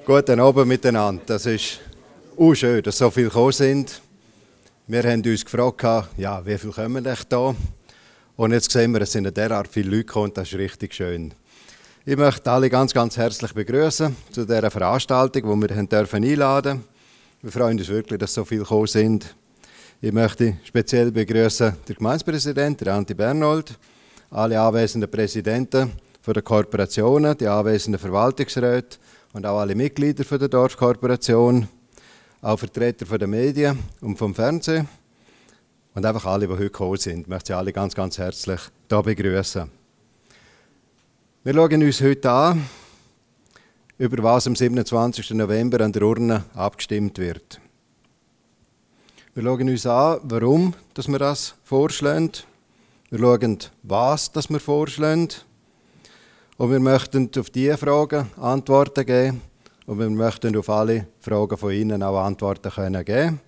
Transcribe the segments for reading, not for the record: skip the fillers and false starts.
Guten Abend miteinander. Das ist schön, dass so viele gekommen sind. Wir haben uns gefragt, ja, wie viele kommen denn da? Und jetzt sehen wir, es sind derart viele Leute gekommen, das ist richtig schön. Ich möchte alle ganz, ganz herzlich begrüßen zu dieser Veranstaltung, die wir einladen dürfen. Wir freuen uns wirklich, dass so viele gekommen sind. Ich möchte speziell begrüßen den Gemeindepräsidenten, Antti Bernold, alle anwesenden Präsidenten der Korporationen, die anwesenden Verwaltungsräte und auch alle Mitglieder der Dorfkorporation, auch Vertreter der Medien und vom Fernsehen und einfach alle, die heute gekommen sind. Ich möchte Sie alle ganz, ganz herzlich hier begrüßen. Wir schauen uns heute an, über was am 27. November an der Urne abgestimmt wird. Wir schauen uns an, warum dass wir das vorschlagen. Wir schauen, was das wir vorschlagen. Und wir möchten auf diese Fragen Antworten geben. Und wir möchten auf alle Fragen von Ihnen auch Antworten können geben.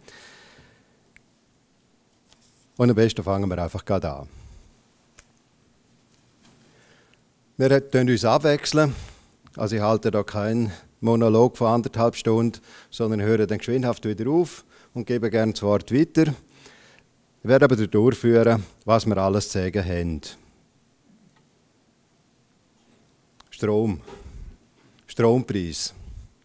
Und am besten fangen wir einfach gerade an. Wir tun uns abwechseln. Also ich halte da keinen Monolog von 1,5 Stunden, sondern höre dann geschwindhaft wieder auf und gebe gerne das Wort weiter. Ich werde aber durchführen, was wir alles zu sagen haben. Strompreis.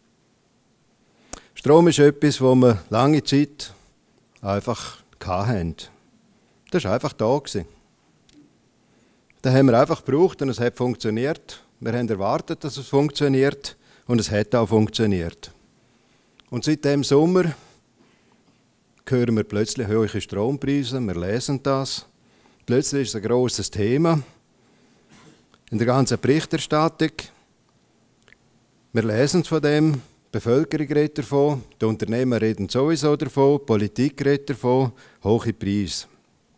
Strom ist etwas, wo wir lange Zeit einfach hatten. Das war einfach da. Das haben wir einfach gebraucht und es hat funktioniert. Wir haben erwartet, dass es funktioniert und es hat auch funktioniert. Und seit dem Sommer hören wir plötzlich hohe Strompreise, wir lesen das. Plötzlich ist es ein grosses Thema in der ganzen Berichterstattung. Wir lesen von dem, die Bevölkerung redet davon, die Unternehmer reden sowieso davon, die Politik redet davon, hohe Preise.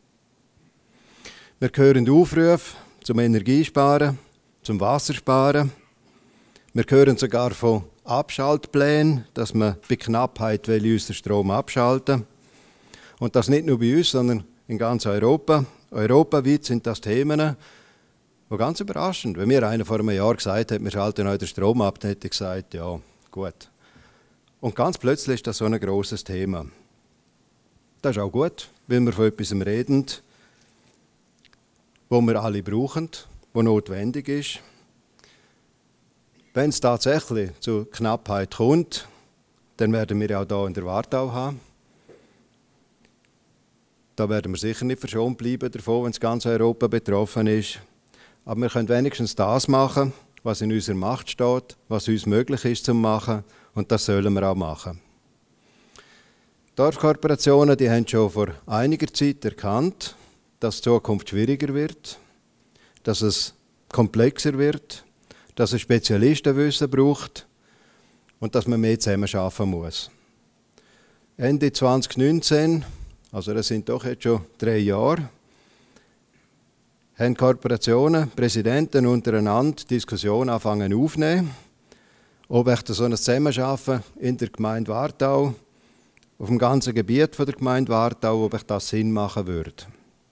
Wir hören Aufrufe zum Energiesparen, zum Wassersparen. Wir hören sogar von Abschaltplänen, dass man bei Knappheit unseren Strom abschalten will. Und das nicht nur bei uns, sondern in ganz Europa. Europaweit sind das Themen, die ganz überraschend. Wenn mir einer vor einem Jahr gesagt hat, wir schalten heute den Strom ab, dann hätte ich gesagt, ja, gut. Und ganz plötzlich ist das so ein grosses Thema. Das ist auch gut, weil wir von etwas reden, wo wir alle brauchen, wo notwendig ist. Wenn es tatsächlich zu Knappheit kommt, dann werden wir auch hier in der Wartau haben. Da werden wir sicher nicht verschont bleiben davon, wenn es ganz Europa betroffen ist. Aber wir können wenigstens das machen, was in unserer Macht steht, was uns möglich ist zu machen. Und das sollen wir auch machen. Die Dorfkorporationen, die haben schon vor einiger Zeit erkannt, dass die Zukunft schwieriger wird, dass es komplexer wird, dass es Spezialistenwissen braucht und dass man mehr zusammenarbeiten muss. Ende 2019, also das sind doch jetzt schon 3 Jahre, haben Korporationen, Präsidenten untereinander Diskussionen anfangen aufzunehmen, ob echt so ein Zusammenarbeiten in der Gemeinde Wartau, auf dem ganzen Gebiet der Gemeinde Wartau, ob das Sinn machen würde.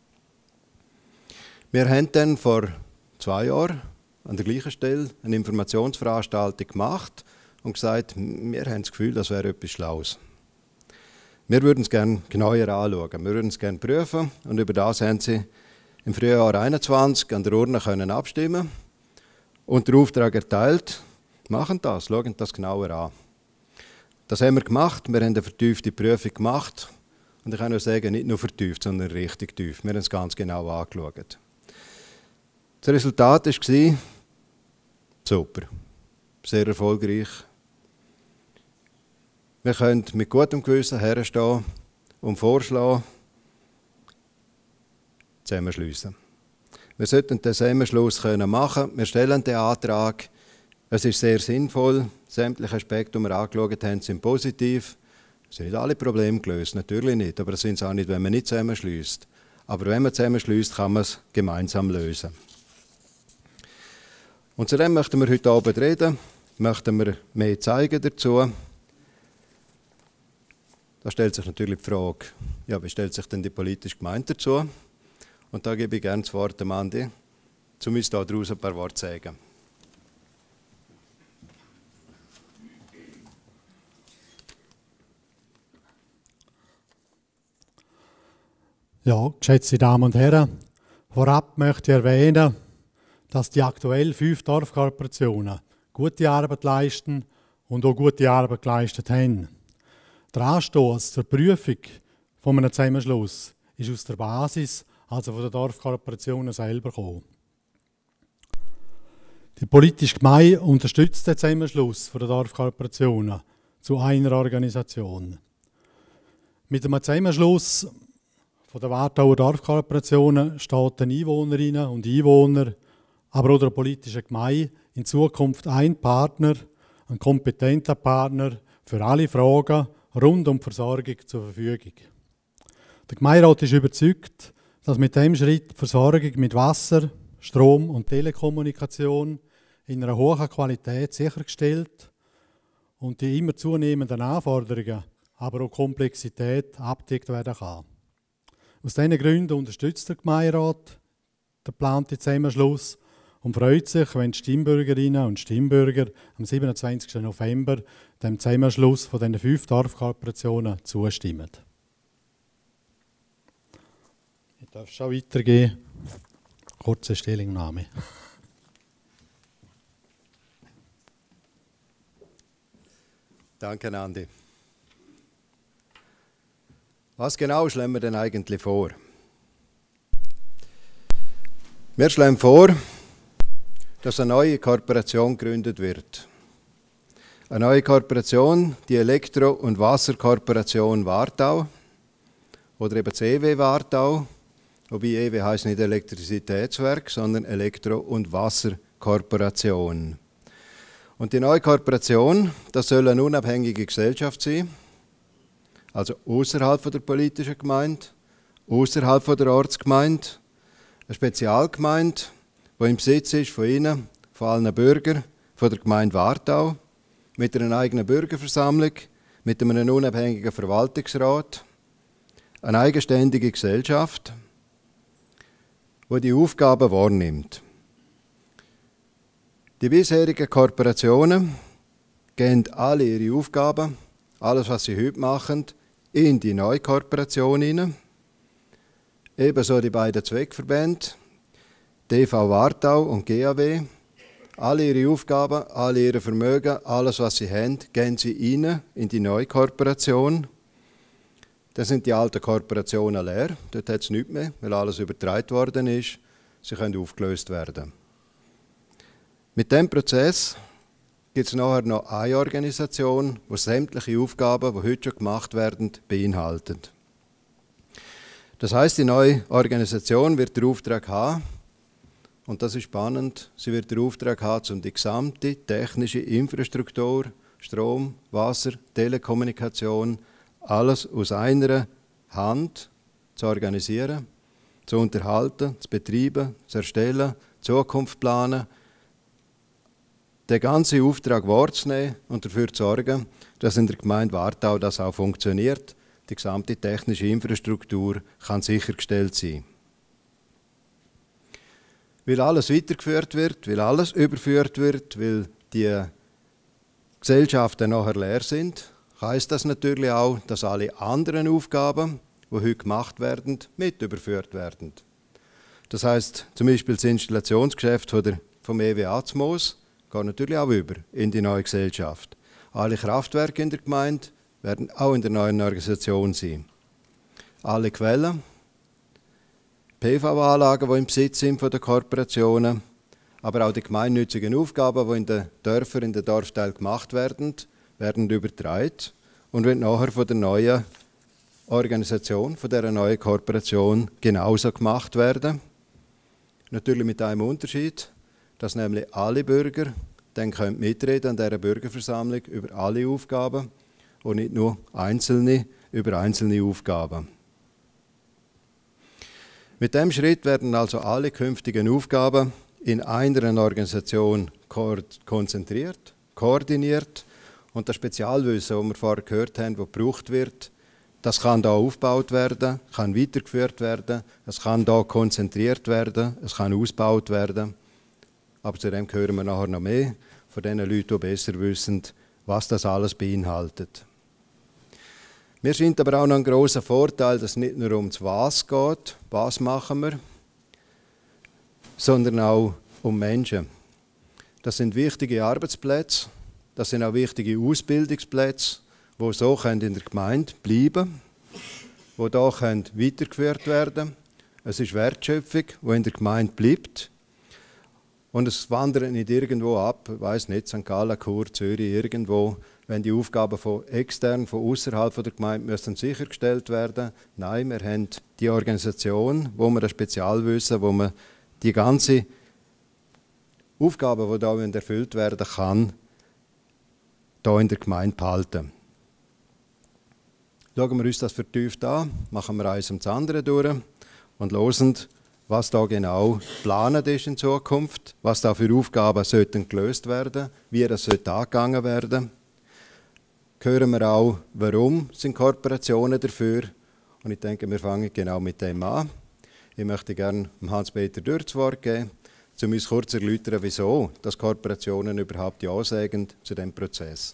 Wir haben dann vor 2 Jahren an der gleichen Stelle eine Informationsveranstaltung gemacht und gesagt, wir haben das Gefühl, das wäre etwas Schlaues. Wir würden es gerne genauer anschauen, wir würden es gerne prüfen und über das haben sie im Frühjahr 2021 an der Urne können abstimmen und den Auftrag erteilt, machen das, schauen das genauer an. Das haben wir gemacht, wir haben eine vertiefte Prüfung gemacht und ich kann nur sagen, nicht nur vertieft, sondern richtig tief. Wir haben es ganz genau angeschaut. Das Resultat war super, sehr erfolgreich. Wir können mit gutem Gewissen herstehen und vorschlagen, zusammenschliessen. Wir sollten den Zusammenschluss machen. Wir stellen den Antrag. Es ist sehr sinnvoll. Sämtliche Aspekte, die wir angeschaut haben, sind positiv. Es sind nicht alle Probleme gelöst, natürlich nicht. Aber das sind es auch nicht, wenn man nicht zusammenschliesst. Aber wenn man zusammenschliesst, kann man es gemeinsam lösen. Und zudem möchten wir heute Abend reden. Möchten wir mehr zeigen dazu. Da stellt sich natürlich die Frage, ja, wie stellt sich denn die politische Gemeinde dazu? Und da gebe ich gerne das Wort dem Andi, um uns daraus ein paar Worte zu sagen. Ja, geschätzte Damen und Herren, vorab möchte ich erwähnen, dass die aktuell 5 Dorfkorporationen gute Arbeit leisten und auch gute Arbeit geleistet haben. Der Anstoß zur Prüfung von einem Zusammenschluss ist aus der Basis, also von den Dorfkorporationen selber gekommen. Die politische Gemeinde unterstützt den Zusammenschluss der Dorfkorporationen zu einer Organisation. Mit dem Zusammenschluss der Wartauer Dorfkorporationen steht den Einwohnerinnen und Einwohnern, aber auch der politischen Gemeinde in Zukunft ein Partner, ein kompetenter Partner für alle Fragen rund um die Versorgung zur Verfügung. Der Gemeinderat ist überzeugt, dass mit diesem Schritt die Versorgung mit Wasser, Strom und Telekommunikation in einer hohen Qualität sichergestellt und die immer zunehmenden Anforderungen, aber auch Komplexität abgedeckt werden kann. Aus diesen Gründen unterstützt der Gemeinderat den geplanten Zusammenschluss und freut sich, wenn die Stimmbürgerinnen und Stimmbürger am 27. November dem Zusammenschluss von den 5 Dorfkorporationen zustimmen. Ich darf schon weitergehen. Kurze Stellungnahme. Danke, Andi. Was genau schlagen wir denn eigentlich vor? Wir schlagen vor, dass eine neue Kooperation gegründet wird. Eine neue Kooperation, die Elektro- und Wasserkooperation Wartau oder eben das EW Wartau, wobei EW heisst nicht Elektrizitätswerk, sondern Elektro- und Wasserkooperation. Und die neue Kooperation, das soll eine unabhängige Gesellschaft sein, also außerhalb der politischen Gemeinde, außerhalb der Ortsgemeinde, eine Spezialgemeinde, die im Besitz ist von Ihnen, von allen Bürgern, von der Gemeinde Wartau, mit einer eigenen Bürgerversammlung, mit einem unabhängigen Verwaltungsrat, eine eigenständige Gesellschaft, die die Aufgaben wahrnimmt. Die bisherigen Kooperationen geben alle ihre Aufgaben, alles was sie heute machen, in die neue Kooperation hinein. Ebenso die beiden Zweckverbände, DV Wartau und GAW. Alle ihre Aufgaben, alle ihre Vermögen, alles was sie haben, geben sie rein in die neue Kooperation. Dann sind die alten Kooperationen leer, dort hat es nichts mehr, weil alles übertragen worden ist. Sie können aufgelöst werden. Mit diesem Prozess gibt es nachher noch eine Organisation, die sämtliche Aufgaben, die heute schon gemacht werden, beinhaltet. Das heisst, die neue Organisation wird den Auftrag haben, und das ist spannend, sie wird den Auftrag haben, um die gesamte technische Infrastruktur, Strom, Wasser, Telekommunikation, alles aus einer Hand zu organisieren, zu unterhalten, zu betreiben, zu erstellen, Zukunft zu planen, den ganzen Auftrag wahrzunehmen und dafür zu sorgen, dass in der Gemeinde Wartau das auch funktioniert. Die gesamte technische Infrastruktur kann sichergestellt sein. Weil alles weitergeführt wird, weil alles überführt wird, weil die Gesellschaften nachher leer sind, heisst das natürlich auch, dass alle anderen Aufgaben, die heute gemacht werden, mit überführt werden. Das heisst zum Beispiel das Installationsgeschäft vom EWA zu Moos geht natürlich auch über in die neue Gesellschaft. Alle Kraftwerke in der Gemeinde werden auch in der neuen Organisation sein. Alle Quellen, PV-Anlagen, die im Besitz sind von den Kooperationen, aber auch die gemeinnützigen Aufgaben, die in den Dörfern, in den Dorfteilen gemacht werden, werden übertragen und werden nachher von der neuen Organisation, von dieser neuen Kooperation genauso gemacht werden. Natürlich mit einem Unterschied, dass nämlich alle Bürger dann mitreden an dieser Bürgerversammlung über alle Aufgaben und nicht nur Einzelne über einzelne Aufgaben. Mit diesem Schritt werden also alle künftigen Aufgaben in einer Organisation konzentriert, koordiniert und das Spezialwissen, das wir vorher gehört haben, das gebraucht wird, das kann hier aufgebaut werden, kann weitergeführt werden, es kann hier konzentriert werden, es kann ausgebaut werden. Aber zu dem hören wir nachher noch mehr von den Leuten, die besser wissen, was das alles beinhaltet. Mir scheint aber auch noch ein grosser Vorteil, dass es nicht nur um das Was geht, was machen wir, sondern auch um Menschen. Das sind wichtige Arbeitsplätze, das sind auch wichtige Ausbildungsplätze, die so in der Gemeinde bleiben können, die hier weitergeführt werden können. Es ist Wertschöpfung, die in der Gemeinde bleibt. Und es wandert nicht irgendwo ab, ich weiss nicht, St. Gallen, Chur, Zürich, irgendwo, wenn die Aufgaben von extern, von außerhalb der Gemeinde müssen sichergestellt werden. Nein, wir haben die Organisation, wo wir ein Spezialwissen, wo man die ganze Aufgabe, die hier erfüllt werden kann, hier in der Gemeinde behalten. Schauen wir uns das vertieft an, machen wir eins um das andere durch und hören, was da genau geplant ist in Zukunft, was da für Aufgaben sollten gelöst werden, wie das angegangen werden. Hören wir auch, warum sind Kooperationen dafür. Und ich denke, wir fangen genau mit dem an. Ich möchte gerne Hans-Peter Dürr das Wort geben, um uns kurz zu erläutern, wieso dass Kooperationen überhaupt ja sagen zu diesem Prozess.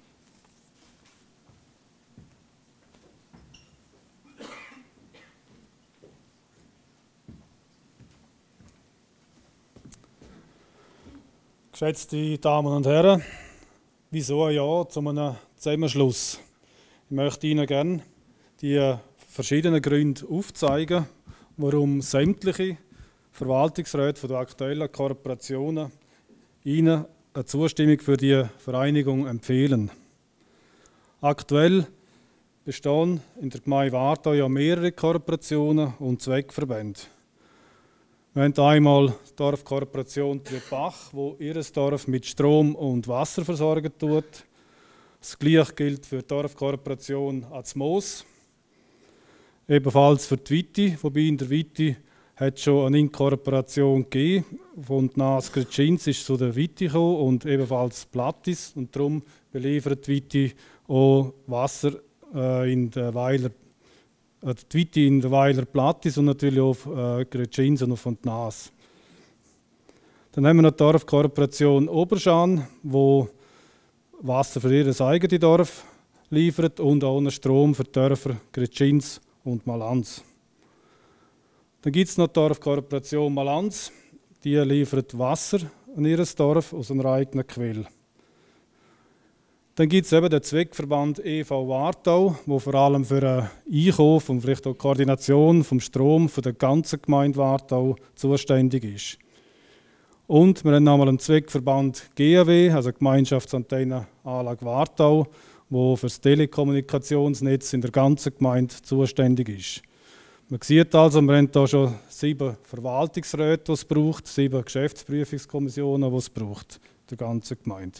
Geschätzte Damen und Herren, wieso ein Ja zu einem Zusammenschluss? Ich möchte Ihnen gerne die verschiedenen Gründe aufzeigen, warum sämtliche Verwaltungsräte der aktuellen Kooperationen Ihnen eine Zustimmung für die Vereinigung empfehlen. Aktuell bestehen in der Gemeinde Wartau ja mehrere Kooperationen und Zweckverbände. Wir haben einmal die Dorfkooperation Trübach, wo ihr Dorf mit Strom und Wasser versorgen tut. Das Gleiche gilt für die Dorfkooperation Azmoos. Ebenfalls für die Witti, wobei in der Witti hat es schon eine Inkorporation gegeben. Von Nas Gretschins ist zu der Witti gekommen und ebenfalls Plattis. Und darum beliefert die Witti auch Wasser in der Weiler. Die Witti in der Weiler Plattis und natürlich auf Gretschins und auf Nas. Dann haben wir noch die Dorfkooperation Oberschan, wo Wasser für ihr eigenes Dorf liefert und auch einen Strom für die Dörfer Gretschins und Malanz. Dann gibt es noch die Dorfkooperation Malanz, die liefert Wasser an ihr Dorf aus einer eigenen Quelle. Dann gibt es eben den Zweckverband e.V. Wartau, der vor allem für den Einkauf und vielleicht auch die Koordination vom Strom für die ganze Gemeinde Wartau zuständig ist. Und wir haben nochmal einen Zweckverband GAW, also Gemeinschaftsantennenanlage Wartau, der für das Telekommunikationsnetz in der ganzen Gemeinde zuständig ist. Man sieht also, wir haben hier schon 7 Verwaltungsräte, die es braucht, 7 Geschäftsprüfungskommissionen, die es braucht, der ganzen Gemeinde.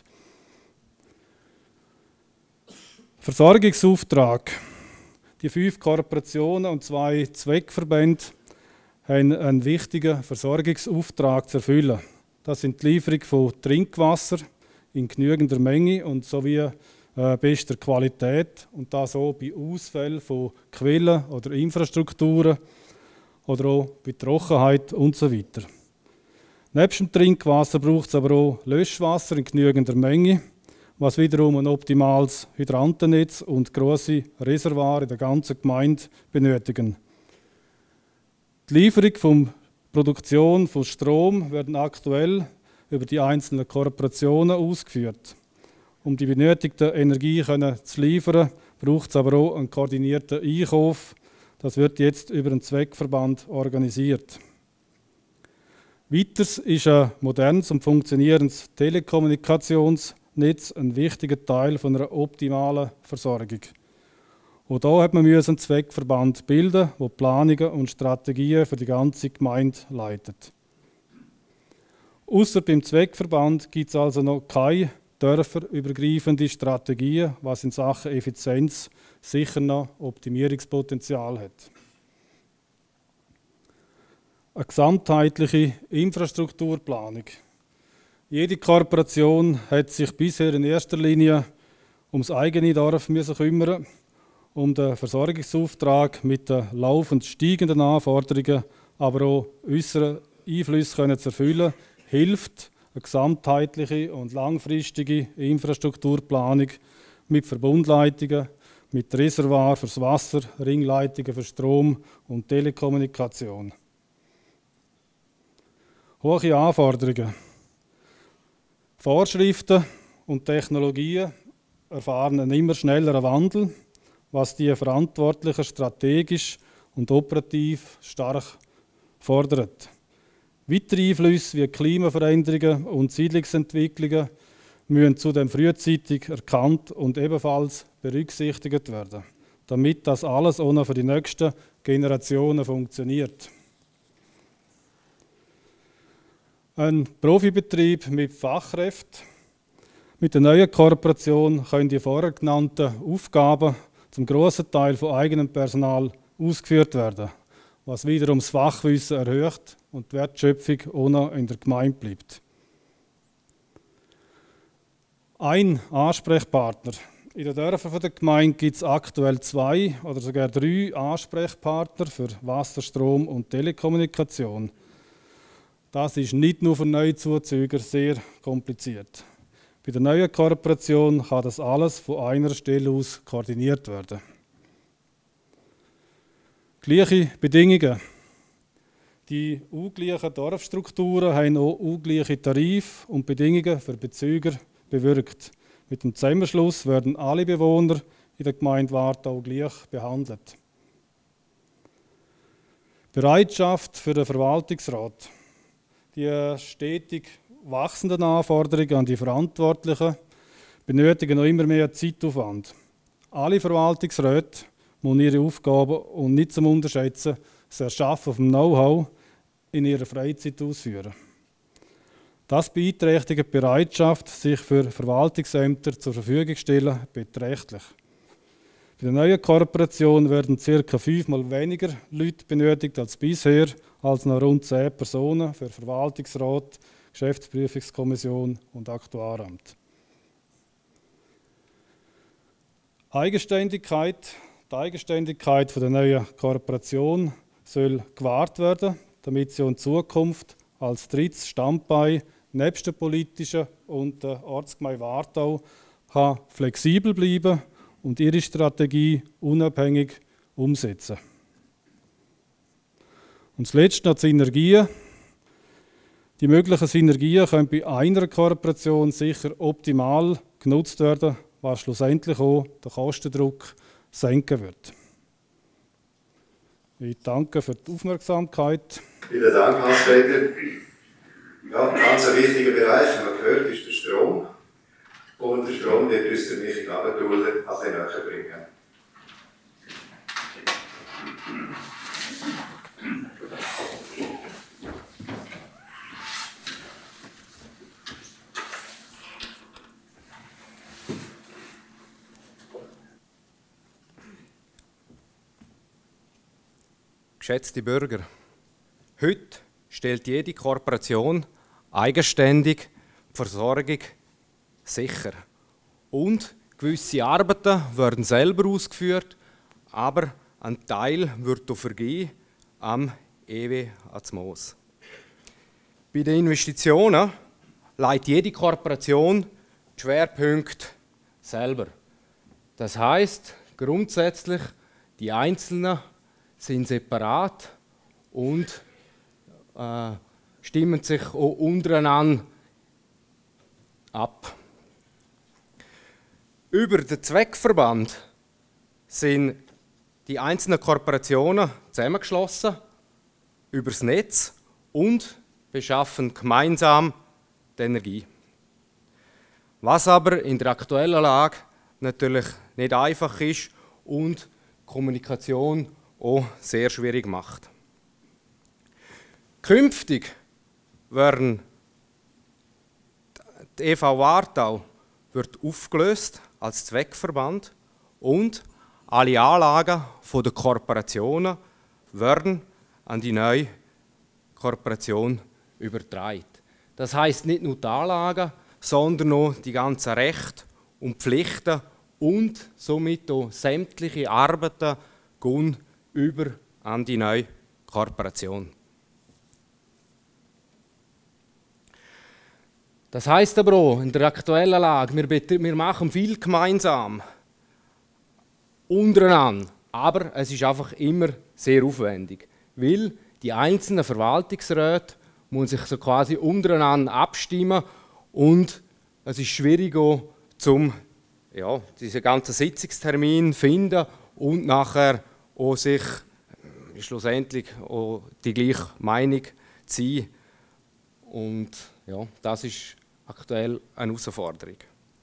Versorgungsauftrag. Die 5 Kooperationen und 2 Zweckverbände haben einen wichtigen Versorgungsauftrag zu erfüllen. Das sind die Lieferung von Trinkwasser in genügender Menge und sowie bester Qualität und das auch bei Ausfällen von Quellen oder Infrastrukturen oder auch bei Trockenheit und so weiter. Neben dem Trinkwasser braucht es aber auch Löschwasser in genügender Menge, was wiederum ein optimales Hydrantennetz und grosse Reservoir in der ganzen Gemeinde benötigen. Die Lieferung von Produktion von Strom werden aktuell über die einzelnen Kooperationen ausgeführt. Um die benötigte Energie zu liefern, braucht es aber auch einen koordinierten Einkauf. Das wird jetzt über einen Zweckverband organisiert. Weiters ist ein modernes und funktionierendes Telekommunikationsnetz ein wichtiger Teil von einer optimalen Versorgung. Auch hier hat man einen Zweckverband bilden, der Planungen und Strategien für die ganze Gemeinde leitet. Ausser beim Zweckverband gibt es also noch keine dörferübergreifende Strategien, was in Sachen Effizienz sicher noch Optimierungspotenzial hat. Eine gesamtheitliche Infrastrukturplanung. Jede Kooperation hat sich bisher in erster Linie ums eigene Dorf kümmern, um den Versorgungsauftrag mit den laufend steigenden Anforderungen, aber auch äußeren Einflüssen zu erfüllen, hilft eine gesamtheitliche und langfristige Infrastrukturplanung mit Verbundleitungen, mit Reservoir fürs Wasser, Ringleitungen für Strom und Telekommunikation. Hohe Anforderungen. Vorschriften und Technologien erfahren einen immer schnelleren Wandel, was die Verantwortlichen strategisch und operativ stark fordert. Weitere Einflüsse wie Klimaveränderungen und Siedlungsentwicklungen müssen zudem frühzeitig erkannt und ebenfalls berücksichtigt werden, damit das alles auch noch für die nächsten Generationen funktioniert. Ein Profibetrieb mit Fachkräften. Mit der neuen Kooperation können die vorher genannten Aufgaben zum grossen Teil von eigenem Personal ausgeführt werden, was wiederum das Fachwissen erhöht und die Wertschöpfung auch noch in der Gemeinde bleibt. Ein Ansprechpartner. In den Dörfern der Gemeinde gibt es aktuell 2 oder sogar 3 Ansprechpartner für Wasser, Strom und Telekommunikation. Das ist nicht nur für Neuzuzüger sehr kompliziert. Bei der neuen Kooperation kann das alles von einer Stelle aus koordiniert werden. Gleiche Bedingungen. Die ungleichen Dorfstrukturen haben auch ungleiche Tarife und Bedingungen für Bezüger bewirkt. Mit dem Zusammenschluss werden alle Bewohner in der Gemeinde Wartau gleich behandelt. Bereitschaft für den Verwaltungsrat. Die stetig wachsenden Anforderungen an die Verantwortlichen benötigen noch immer mehr Zeitaufwand. Alle Verwaltungsräte müssen ihre Aufgaben und nicht zum Unterschätzen das Erschaffen vom Know-how in ihrer Freizeit ausführen. Das beeinträchtigt die Bereitschaft, sich für Verwaltungsämter zur Verfügung zu stellen, beträchtlich. Bei der neuen Kooperation werden ca. 5-mal weniger Leute benötigt als bisher, als noch rund 10 Personen für Verwaltungsrat, Geschäftsprüfungskommission und Aktuaramt. Eigenständigkeit. Die Eigenständigkeit der neuen Kooperation soll gewahrt werden, damit sie in Zukunft als drittes Standbein nebst der politischen und der Ortsgemeinde Wartau flexibel bleiben und ihre Strategie unabhängig umsetzen. Und zuletzt noch die Synergien. Die möglichen Synergien können bei einer Kooperation sicher optimal genutzt werden, was schlussendlich auch den Kostendruck senken wird. Ich danke für die Aufmerksamkeit. Vielen Dank, Hans-Peter. Ja, ein ganz wichtiger Bereich, wie man gehört, ist der Strom. Und der Strom wird uns der Michi Gabentuller ein bisschen näher bringen. Geschätzte Bürger, heute stellt jede Kooperation eigenständig die Versorgung sicher. Und gewisse Arbeiten werden selber ausgeführt, aber ein Teil wird auch vergeben am EW Atmos. Bei den Investitionen legt jede Kooperation die Schwerpunkte selber. Das heisst, grundsätzlich die Einzelnen sind separat und stimmen sich auch untereinander ab. Über den Zweckverband sind die einzelnen Kooperationen zusammengeschlossen über das Netz und beschaffen gemeinsam die Energie. Was aber in der aktuellen Lage natürlich nicht einfach ist und Kommunikation auch sehr schwierig macht. Künftig werden die EV Wartau wird aufgelöst als Zweckverband und alle Anlagen der Kooperationen werden an die neue Kooperation übertragen. Das heisst nicht nur die Anlagen, sondern auch die ganzen Rechte und Pflichten und somit auch sämtliche Arbeiten gehen über an die neue Kooperation. Das heisst aber auch in der aktuellen Lage, wir machen viel gemeinsam. untereinander. Aber es ist einfach immer sehr aufwendig, weil die einzelnen Verwaltungsräte müssen sich so quasi untereinander abstimmen und es ist schwierig, zum diesen ganzen Sitzungstermin zu finden und nachher auch sich schlussendlich auch die gleiche Meinung zu sein. Und ja, das ist aktuell eine Herausforderung.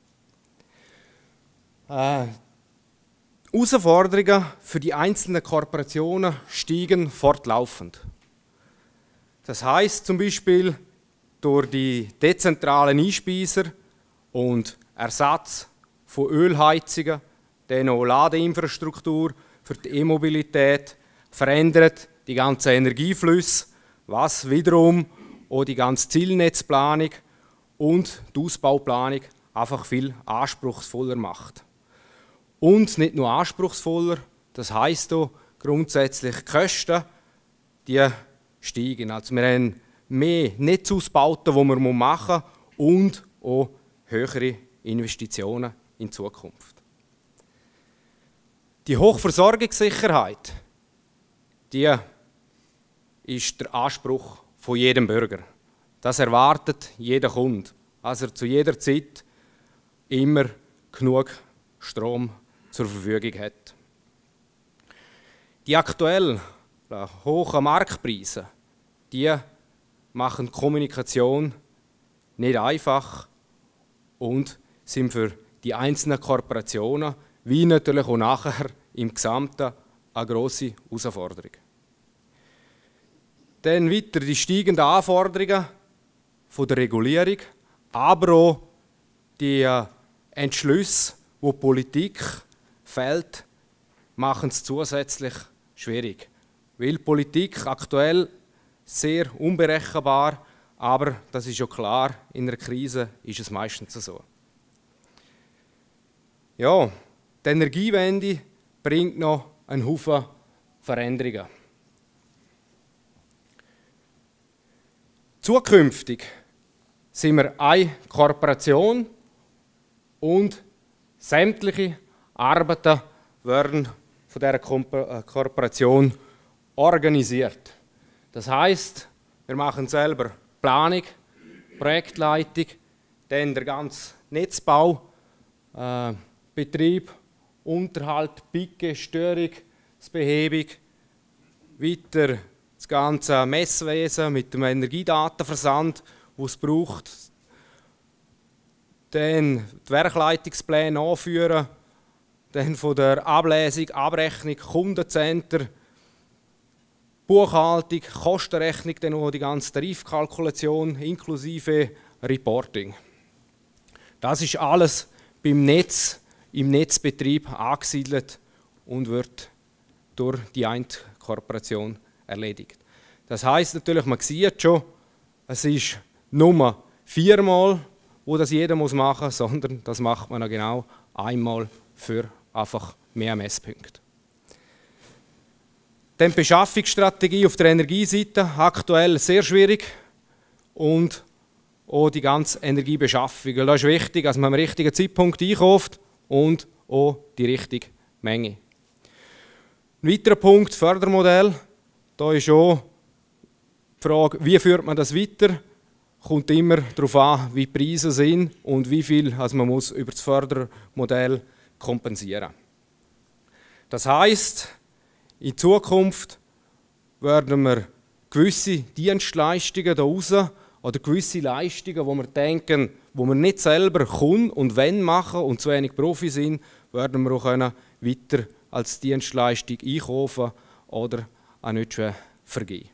Herausforderungen für die einzelnen Kooperationen steigen fortlaufend. Das heisst zum Beispiel durch die dezentralen Einspeiser und Ersatz von Ölheizungen, dann auch Ladeinfrastruktur für die E-Mobilität, verändert die ganzen Energieflüsse, was wiederum auch die ganze Zielnetzplanung und die Ausbauplanung einfach viel anspruchsvoller macht. Und nicht nur anspruchsvoller, das heisst auch grundsätzlich die Kosten, die steigen. Also wir haben mehr Netzausbauten, die wir machen müssen und auch höhere Investitionen in Zukunft. Die Hochversorgungssicherheit, die ist der Anspruch von jedem Bürger. Das erwartet jeder Kunde, dass er zu jeder Zeit immer genug Strom zur Verfügung hat. Die aktuell hohen Marktpreise, die machen die Kommunikation nicht einfach und sind für die einzelnen Kooperationen, wie natürlich auch nachher im Gesamten, eine grosse Herausforderung. Dann weiter die steigenden Anforderungen von der Regulierung, aber auch die Entschlüsse, die die Politik fällt, machen es zusätzlich schwierig. Weil die Politik aktuell sehr unberechenbar, aber das ist ja klar, in einer Krise ist es meistens so. Ja, die Energiewende bringt noch einen Haufen Veränderungen. Zukünftig sind wir eine Kooperation und sämtliche Arbeiten werden von dieser Kooperation organisiert. Das heisst, wir machen selber Planung, Projektleitung, dann der ganze Netzbau, Betrieb, Unterhalt, Picke, Störungsbehebung, weiter das ganze Messwesen mit dem Energiedatenversand, das es braucht, dann die Werkleitungspläne anführen, dann von der Ablesung, Abrechnung, Kundencenter, Buchhaltung, Kostenrechnung, dann auch die ganze Tarifkalkulation inklusive Reporting. Das ist alles im Netzbetrieb angesiedelt und wird durch die eine Kooperation erledigt. Das heisst natürlich, man sieht schon, es ist nur 4-mal, wo das jeder machen muss, sondern das macht man genau einmal für einfach mehr Messpunkte. Die Beschaffungsstrategie auf der Energieseite aktuell sehr schwierig und auch die ganze Energiebeschaffung. Da ist wichtig, dass man am richtigen Zeitpunkt einkauft und auch die richtige Menge. Ein weiterer Punkt, Fördermodell. Da ist auch die Frage, wie führt man das weiter? Kommt immer darauf an, wie die Preise sind und wie viel man muss über das Fördermodell kompensieren muss. Das heisst, in Zukunft werden wir gewisse Dienstleistungen daraus oder gewisse Leistungen, wo wir denken, wo wir nicht selber können und wenn machen und zu wenig Profi sind, werden wir auch weiter als Dienstleistung einkaufen oder an nicht vergeben.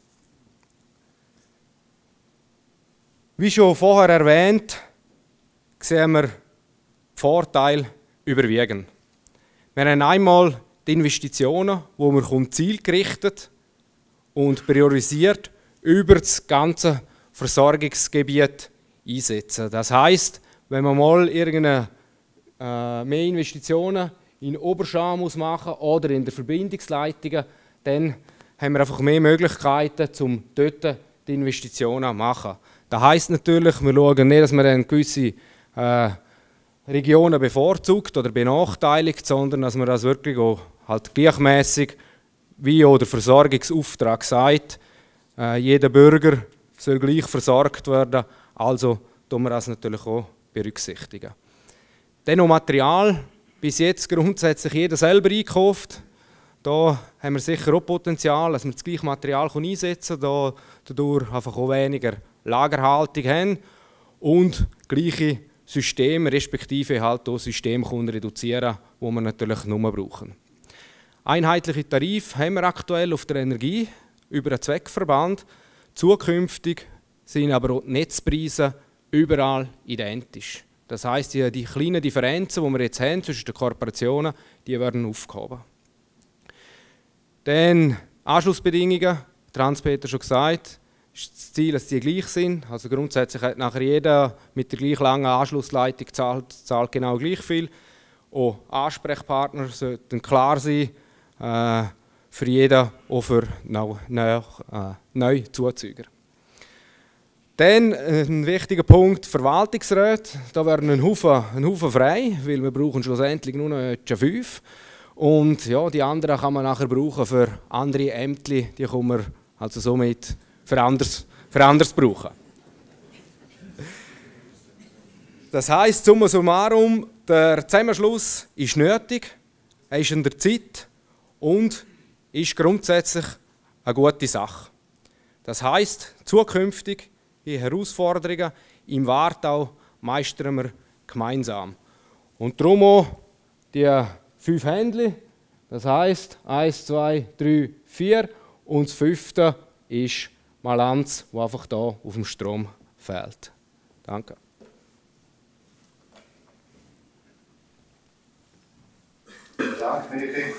Wie schon vorher erwähnt, sehen wir die Vorteile überwiegen. Wir haben einmal die Investitionen, wo wir zielgerichtet und priorisiert über das ganze Versorgungsgebiet einsetzen. Das heisst, wenn man mal mehr Investitionen in Oberscham machen muss oder in der Verbindungsleitungen, dann haben wir einfach mehr Möglichkeiten, um dort die Investitionen zu machen. Das heisst natürlich, wir schauen nicht, dass wir eine gewisse Regionen bevorzugt oder benachteiligt, sondern dass man das wirklich auch halt gleichmäßig, wie auch der Versorgungsauftrag sagt, jeder Bürger soll gleich versorgt werden, also tun wir das natürlich auch berücksichtigen. Dann noch Material, bis jetzt grundsätzlich jeder selber einkauft. Da haben wir sicher auch Potenzial, dass wir das gleiche Material einsetzen können, dadurch einfach auch weniger Lagerhaltung haben und gleiche Systeme, respektive halt auch Systeme reduzieren, die wir natürlich nur brauchen. Einheitliche Tarife haben wir aktuell auf der Energie über einen Zweckverband. Zukünftig sind aber auch die Netzpreise überall identisch. Das heisst, die kleinen Differenzen, die wir jetzt haben zwischen den Kooperationen, die werden aufgehoben. Dann Anschlussbedingungen, Hans-Peter schon gesagt, ist das Ziel, dass die gleich sind. Also grundsätzlich hat nachher jeder mit der gleich langen Anschlussleitung zahlt genau gleich viel. Auch Ansprechpartner sollten klar sein, für jeden, auch für neue Zuzüger. Dann ein wichtiger Punkt, Verwaltungsräte. Da werden ein Haufen frei, weil wir brauchen schlussendlich nur noch 5. Und ja, die anderen kann man nachher brauchen für andere Ämter, die kann man also somit für anders brauchen. Das heisst, summa summarum, der Zusammenschluss ist nötig, er ist in der Zeit und ist grundsätzlich eine gute Sache. Das heisst, zukünftig die Herausforderungen im Wartau meistern wir gemeinsam. Und darum auch die 5 Händchen, das heisst 1, 2, 3, 4 und das 5. ist Malanz, das einfach hier auf dem Strom fehlt. Danke. Danke, Michi.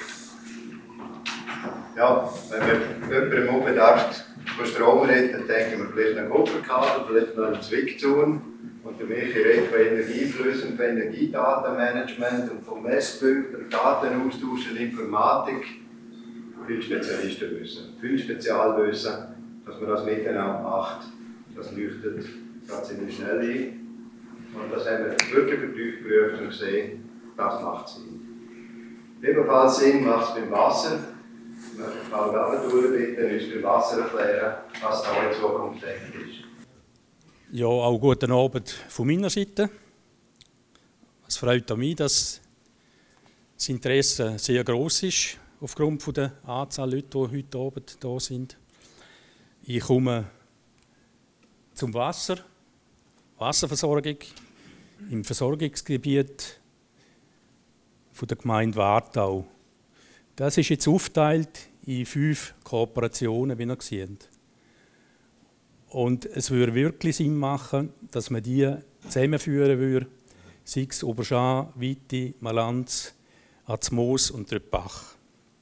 Ja, wenn wir jemandem unbedarft von Strom reden, dann denken wir vielleicht an Kupferkabel, vielleicht noch an Zwickzaun. Und der Michi redet von Energieflüssen, von Energiedatenmanagement und von Messpunkten, Datenaustausch und Informatik. Viele Spezialisten wissen, viel Spezialwissen, dass man das miteinander macht. Das leuchtet ganz ziemlich schnell ein. Und das haben wir wirklich vertieft geprüft und gesehen, das macht Sinn. Ebenfalls Sinn macht es beim Wasser. Ich möchte Frau Gabentuhr bitten, uns beim Wasser erklären, was da in Zukunft denkt ist. Ja, auch guten Abend von meiner Seite. Es freut mich, dass das Interesse sehr gross ist, aufgrund der Anzahl Leute, die heute Abend da sind. Ich komme zum Wasser, Wasserversorgung im Versorgungsgebiet der Gemeinde Wartau. Das ist jetzt aufgeteilt in 5 Kooperationen, wie ihr seht. Und es würde wirklich Sinn machen, dass man die zusammenführen würde, sei es Oberschan, Witti, Malanz, Azmoos und Tröppach.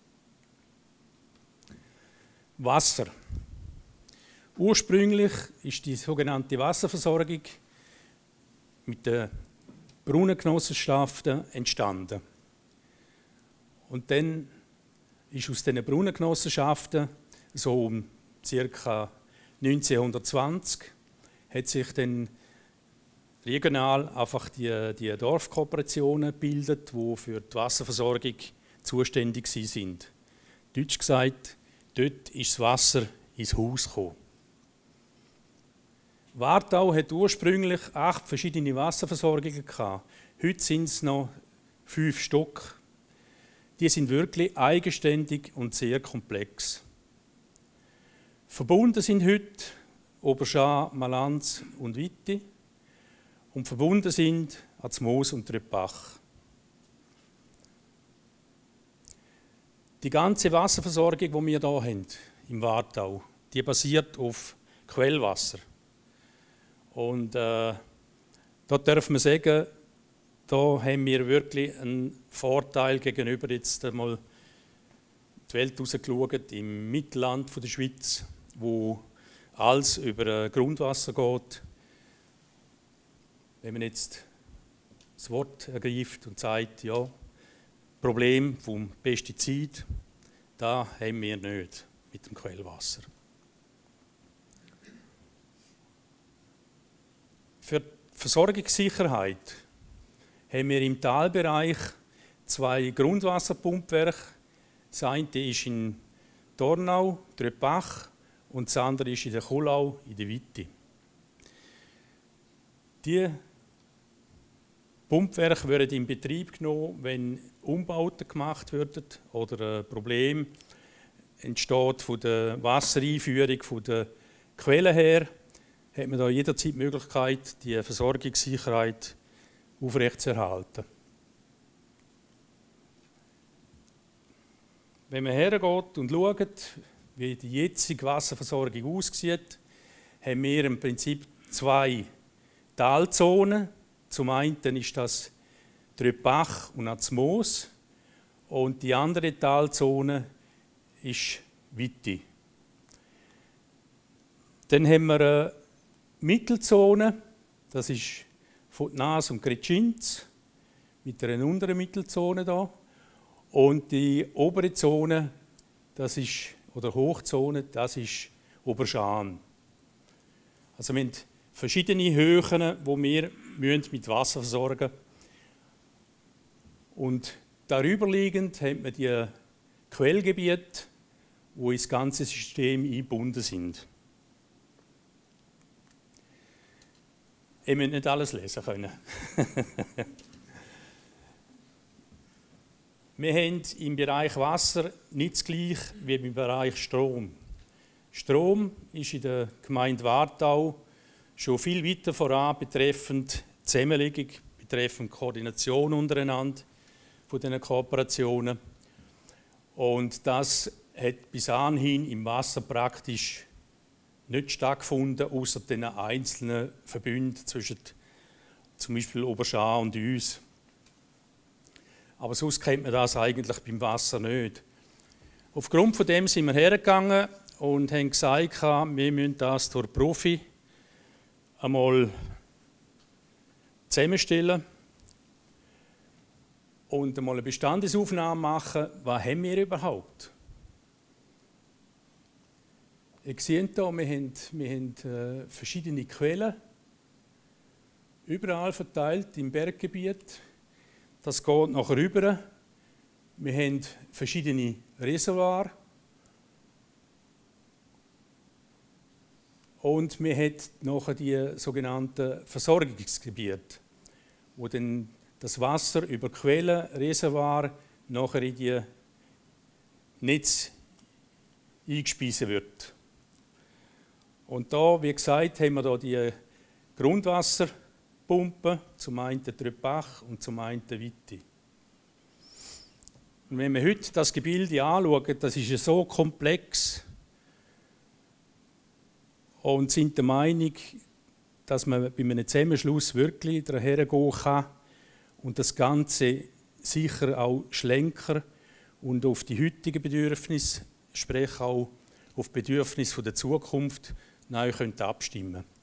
Wasser. Ursprünglich ist die sogenannte Wasserversorgung mit den Brunnengenossenschaften entstanden. Und dann ist aus diesen Brunnengenossenschaften so um ca. 1920 hat sich dann regional einfach die Dorfkooperationen gebildet, die für die Wasserversorgung zuständig sind. Deutsch gesagt, dort ist das Wasser ins Haus gekommen. Wartau hat ursprünglich 8 verschiedene Wasserversorgungen gehabt. Heute sind es noch 5 Stück. Die sind wirklich eigenständig und sehr komplex. Verbunden sind heute Oberschan, Malanz und Witti und verbunden sind Azmoos und Tröppach. Die ganze Wasserversorgung, die wir hier haben, im Wartau, die basiert auf Quellwasser. Und da dürfen wir sagen, da haben wir wirklich einen Vorteil gegenüber jetzt einmal die Welt rausgeschaut, im Mittelland der Schweiz, wo alles über Grundwasser geht. Wenn man jetzt das Wort ergreift und sagt, ja, Problem vom Pestizid, da haben wir nicht mit dem Quellwasser. Für die Versorgungssicherheit haben wir im Talbereich 2 Grundwasserpumpwerke. Das eine ist in Dornau, Tröpach, und das andere ist in der Chulau, in der Witte. Die Pumpwerke werden in Betrieb genommen, wenn Umbauten gemacht werden oder ein Problem entsteht von der Wassereinführung von der Quelle her, hat man da jederzeit die Möglichkeit, die Versorgungssicherheit aufrechtzuerhalten. Wenn man hergeht und schaut, wie die jetzige Wasserversorgung aussieht, haben wir im Prinzip 2 Talzonen. Zum einen ist das Tröpach und Azmoos und die andere Talzone ist Witte. Dann haben wir eine Mittelzone, das ist von Nas und Gretschinz mit einer unteren Mittelzone da. Und die obere Zone, das ist, oder Hochzone, das ist Oberschan. Also wir haben verschiedene Höhen, die wir mit Wasser versorgen müssen. Und darüber liegend haben wir die Quellgebiete, die ins ganze System eingebunden sind. Ihr müsst nicht alles lesen können. Wir haben im Bereich Wasser nicht das Gleiche wie im Bereich Strom. Strom ist in der Gemeinde Wartau schon viel weiter voran betreffend Zusammenlegung, betreffend Koordination untereinander von diesen Kooperationen. Und das hat bis anhin im Wasser praktisch nicht stattgefunden, außer den einzelnen Verbünden zwischen zum Beispiel Oberschan und uns. Aber sonst kennt man das eigentlich beim Wasser nicht. Aufgrund von dem sind wir hergegangen und haben gesagt, wir müssen das durch Profi einmal zusammenstellen und einmal eine Bestandesaufnahme machen, was haben wir überhaupt? Ihr seht hier, wir haben verschiedene Quellen, überall verteilt im Berggebiet. Das geht nachher rüber. Wir haben verschiedene Reservoire. Und wir haben nachher die sogenannten Versorgungsgebiete, wo dann das Wasser über Quellen, Reservoir nachher in die Netze eingespeist wird. Und da, wie gesagt, haben wir hier die Grundwasserpumpen, zum einen Tröpach und zum einen Witte. Und wenn wir heute das Gebilde anschauen, das ist ja so komplex und sind der Meinung, dass man bei einem Zusammenschluss wirklich dahergehen kann und das Ganze sicher auch schlanker und auf die heutigen Bedürfnisse, sprich auch auf die Bedürfnisse der Zukunft, neu abstimmen können.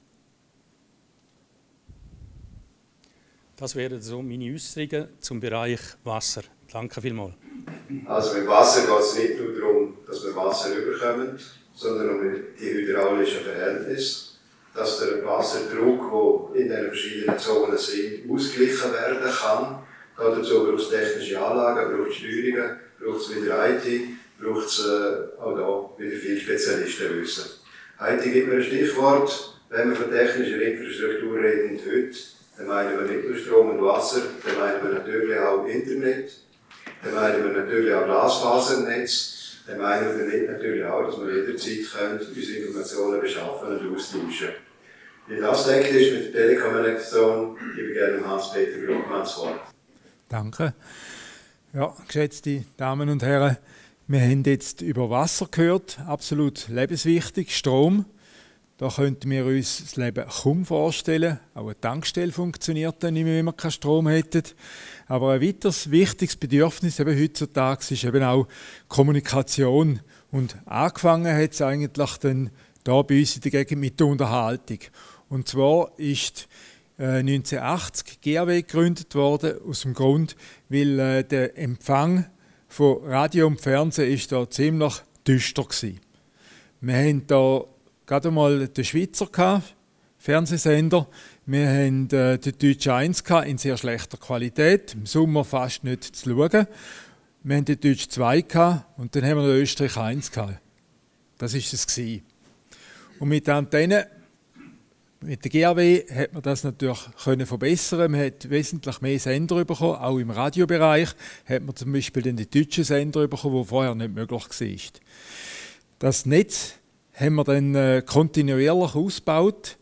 Das wären so meine Äußerungen zum Bereich Wasser. Danke vielmals. Also mit Wasser geht es nicht nur darum, dass wir Wasser überkommen, sondern um die hydraulischen Verhältnisse, dass der Wasserdruck, der in den verschiedenen Zonen sind, ausgeglichen werden kann. Dazu braucht es technische Anlagen, braucht es Steuerungen, braucht es wieder IT, braucht es auch hier wieder viele Spezialistenwissen. IT gibt mir ein Stichwort, wenn wir von technischer Infrastruktur reden heute, dann meinen wir nicht nur Strom und Wasser, dann meinen wir natürlich auch Internet, dann meinen wir natürlich auch Glasfasernetz, dann meinen wir natürlich auch, dass wir jederzeit unsere Informationen beschaffen und austauschen können. Wie das denkt ist mit der Telekommunikation, gebe ich gerne Hans-Peter Bruckmann das Wort. Danke. Ja, geschätzte Damen und Herren, wir haben jetzt über Wasser gehört, absolut lebenswichtig, Strom. Da könnten wir uns das Leben kaum vorstellen. Auch eine Tankstelle funktioniert dann nicht mehr, wenn wir keinen Strom hätten. Aber ein weiteres wichtiges Bedürfnis eben heutzutage ist eben auch Kommunikation. Und angefangen hat es eigentlich dann hier bei uns in der Gegend mit der Unterhaltung. Und zwar ist 1980 GRW gegründet worden, aus dem Grund, weil der Empfang von Radio und Fernsehen ist da ziemlich düster war. Wir haben da gerade mal den Schweizer Fernsehsender. Wir haben den Deutsch 1 in sehr schlechter Qualität, im Sommer fast nicht zu schauen. Wir haben den Deutsch 2 und dann haben wir den Österreich 1 gehabt. Das war es. Und mit der Antenne, mit der GAW, hat man das natürlich verbessern. Man hat wesentlich mehr Sender bekommen, auch im Radiobereich hat man zum Beispiel den deutschen Sender bekommen, der vorher nicht möglich war. Das Netz haben wir dann kontinuierlich ausgebaut,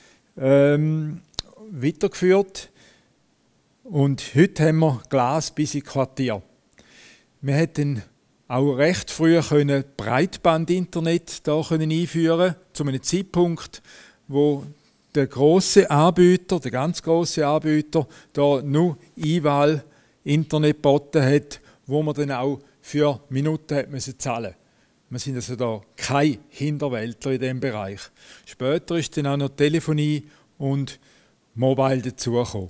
weitergeführt und heute haben wir Glas bis in Quartier. Wir hätten auch recht früh Breitband-Internet einführen, zu einem Zeitpunkt, wo der große Anbieter, der ganz große Anbieter, da nur Einwahl-Internet geboten hat, wo man dann auch für Minuten hat müssen zahlen. Wir sind also da kein Hinterwäldler in diesem Bereich. Später ist dann auch noch Telefonie und Mobile dazugekommen.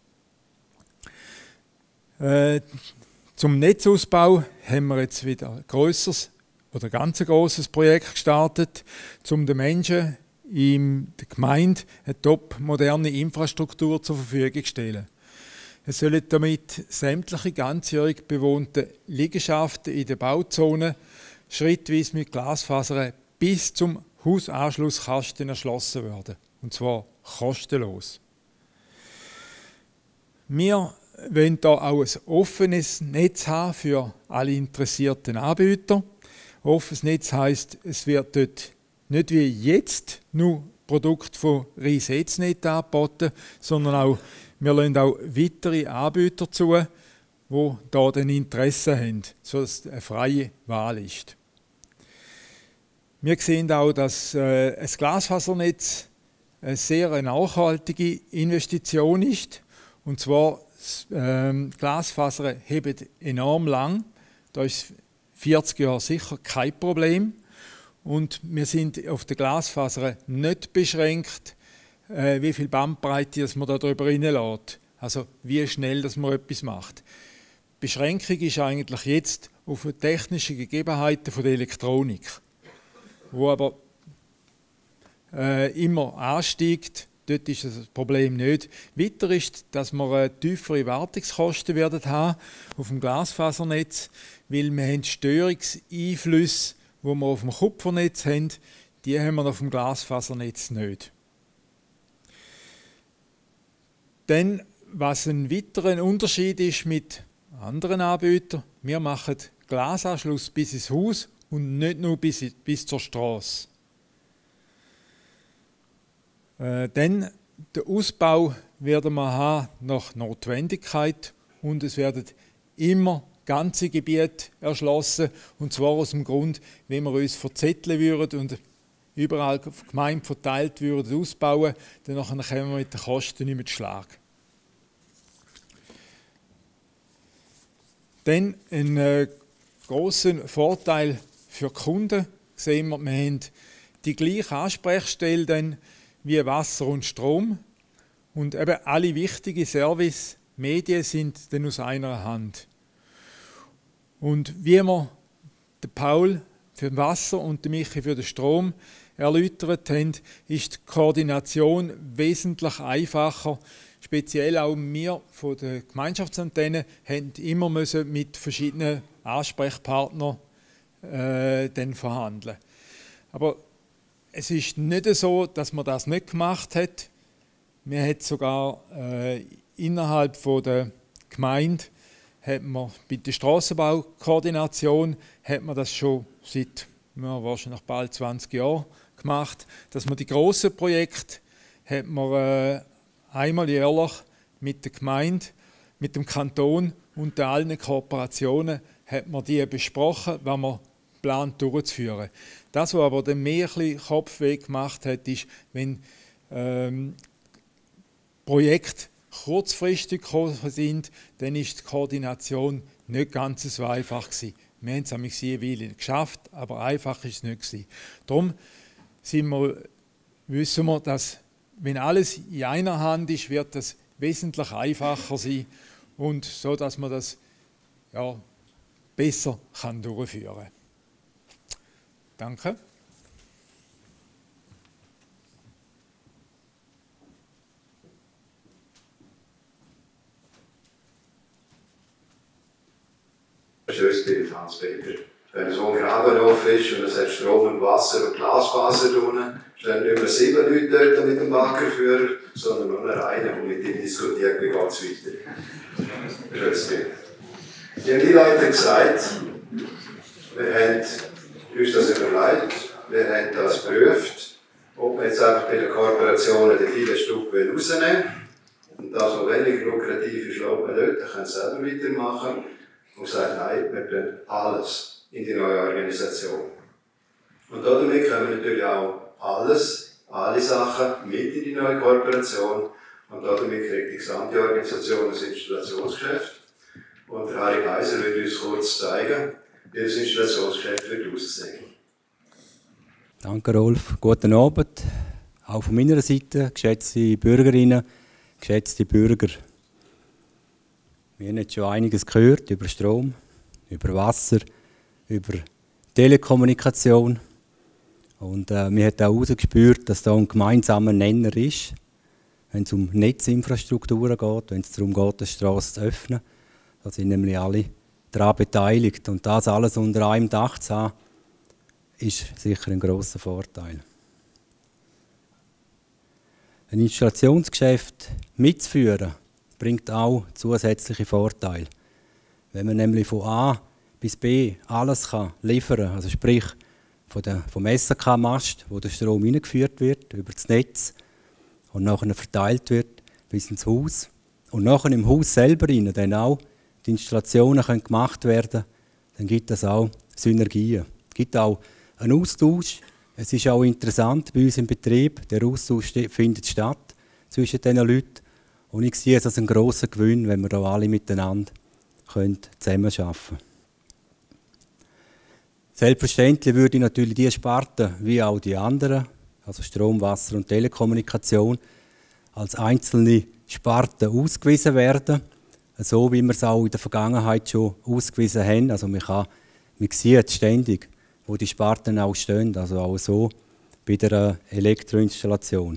Zum Netzausbau haben wir jetzt wieder ein grosses oder ganz grosses Projekt gestartet, um den Menschen in der Gemeinde eine top-moderne Infrastruktur zur Verfügung zu stellen. Es sollen damit sämtliche ganzjährig bewohnten Liegenschaften in der Bauzone schrittweise mit Glasfasern bis zum Hausanschlusskasten erschlossen werden. Und zwar kostenlos. Wir wollen hier auch ein offenes Netz haben für alle interessierten Anbieter. Offenes Netz heisst, es wird dort nicht wie jetzt nur Produkte von Ries-Etznet angeboten, sondern auch, wir lassen auch weitere Anbieter zu, die hier ein Interesse haben, sodass es eine freie Wahl ist. Wir sehen auch, dass ein Glasfasernetz eine sehr nachhaltige Investition ist. Und zwar, Glasfasern heben enorm lang. Da ist 40 Jahre sicher kein Problem. Und wir sind auf der Glasfaser nicht beschränkt, wie viel Bandbreite dass man da drüber reinlässt. Also wie schnell dass man etwas macht. Die Beschränkung ist eigentlich jetzt auf die technischen Gegebenheiten von der Elektronik, wo aber immer ansteigt. Dort ist das Problem nicht. Weiter ist, dass wir tiefere Wartungskosten werden haben auf dem Glasfasernetz, weil wir haben Störungseinflüsse, die wir auf dem Kupfernetz haben, die haben wir auf dem Glasfasernetz nicht. Dann, was ein weiterer Unterschied ist mit anderen Anbietern, wir machen Glasanschluss bis ins Haus und nicht nur bis zur Straße. Dann den Ausbau werden wir haben nach Notwendigkeit und es werden immer ganze Gebiete erschlossen und zwar aus dem Grund, wenn wir uns verzetteln würden und überall auf die Gemeinde verteilt würden ausbauen, dann kommen wir mit den Kosten nicht mehr zu Schlag. Dann ein grosser Vorteil für die Kunden sehen wir haben die gleiche Ansprechstelle dann wie Wasser und Strom und eben alle wichtigen Service-Medien sind dann aus einer Hand. Und wie wir den Paul für das Wasser und den Michi für den Strom erläutert haben, ist die Koordination wesentlich einfacher. Speziell auch wir von der Gemeinschaftsantenne haben immer mit verschiedenen Ansprechpartnern dann verhandeln. Aber es ist nicht so, dass man das nicht gemacht hat. Wir haben sogar innerhalb der Gemeinde hat man bei der Strassenbaukoordination hat man das schon seit wahrscheinlich bald 20 Jahren gemacht, dass man die grossen Projekte hat man einmal jährlich mit der Gemeinde, mit dem Kanton und allen Kooperationen hat man die besprochen, was man plant durchzuführen. Das, was aber dann mehr Kopfweh gemacht hat, ist, wenn Projekte kurzfristig gekommen sind, dann ist die Koordination nicht ganz so einfach gewesen. Wir haben es eine Weile geschafft, aber einfach ist es nicht gewesen. Darum wissen wir, dass wenn alles in einer Hand ist, wird das wesentlich einfacher sein und so, dass man das besser durchführen kann. Danke. Hans-Peter. Wenn so ein Grabenhof ist und es hat Strom und Wasser und Glasfaser drinnen, stehen nicht mehr 7 Leute dort mit dem Baggerführer, sondern nur noch einer, der mit ihm diskutiert, wie geht es weiter. Schönes Bild. Ich habe die Leute gesagt, wir haben uns das überlegt, wir haben das geprüft, ob wir jetzt einfach bei den Kooperationen die vielen Stück rausnehmen und das, was weniger lukrativ ist, lassen wir dort, dann können sie selber weitermachen und sagen, nein, wir bringen alles in die neue Organisation. Und damit können wir natürlich auch alle Sachen mit in die neue Kooperation und damit kriegt die gesamte Organisation das Installationsgeschäft. Und der Harry Kaiser wird uns kurz zeigen, wie das Installationsgeschäft wird aussehen. Danke Rolf, guten Abend. Auch von meiner Seite, geschätzte Bürgerinnen, geschätzte Bürger. Wir haben jetzt schon einiges gehört über Strom, über Wasser, über Telekommunikation. Und wir haben auch herausgespürt, dass da ein gemeinsamer Nenner ist, wenn es um Netzinfrastrukturen geht, wenn es darum geht, eine Straße zu öffnen. Da sind nämlich alle daran beteiligt. Und das alles unter einem Dach zu haben, ist sicher ein grosser Vorteil. Ein Installationsgeschäft mitzuführen, bringt auch zusätzliche Vorteile. Wenn man nämlich von A bis B alles liefern kann, also sprich vom SK-Mast, wo der Strom hineingeführt wird, über das Netz und nachher verteilt wird bis ins Haus und nachher im Haus selber dann auch die Installationen können gemacht werden, dann gibt es auch Synergien. Es gibt auch einen Austausch. Es ist auch interessant bei uns im Betrieb, der Austausch findet statt zwischen diesen Leuten und ich sehe es als einen grossen Gewinn, wenn wir da alle miteinander zusammenarbeiten können. Selbstverständlich würde ich natürlich diese Sparten wie auch die anderen, also Strom, Wasser und Telekommunikation, als einzelne Sparten ausgewiesen werden, so wie wir es auch in der Vergangenheit schon ausgewiesen haben. Also man sieht ständig, wo die Sparten auch stehen, also auch so bei der Elektroinstallation.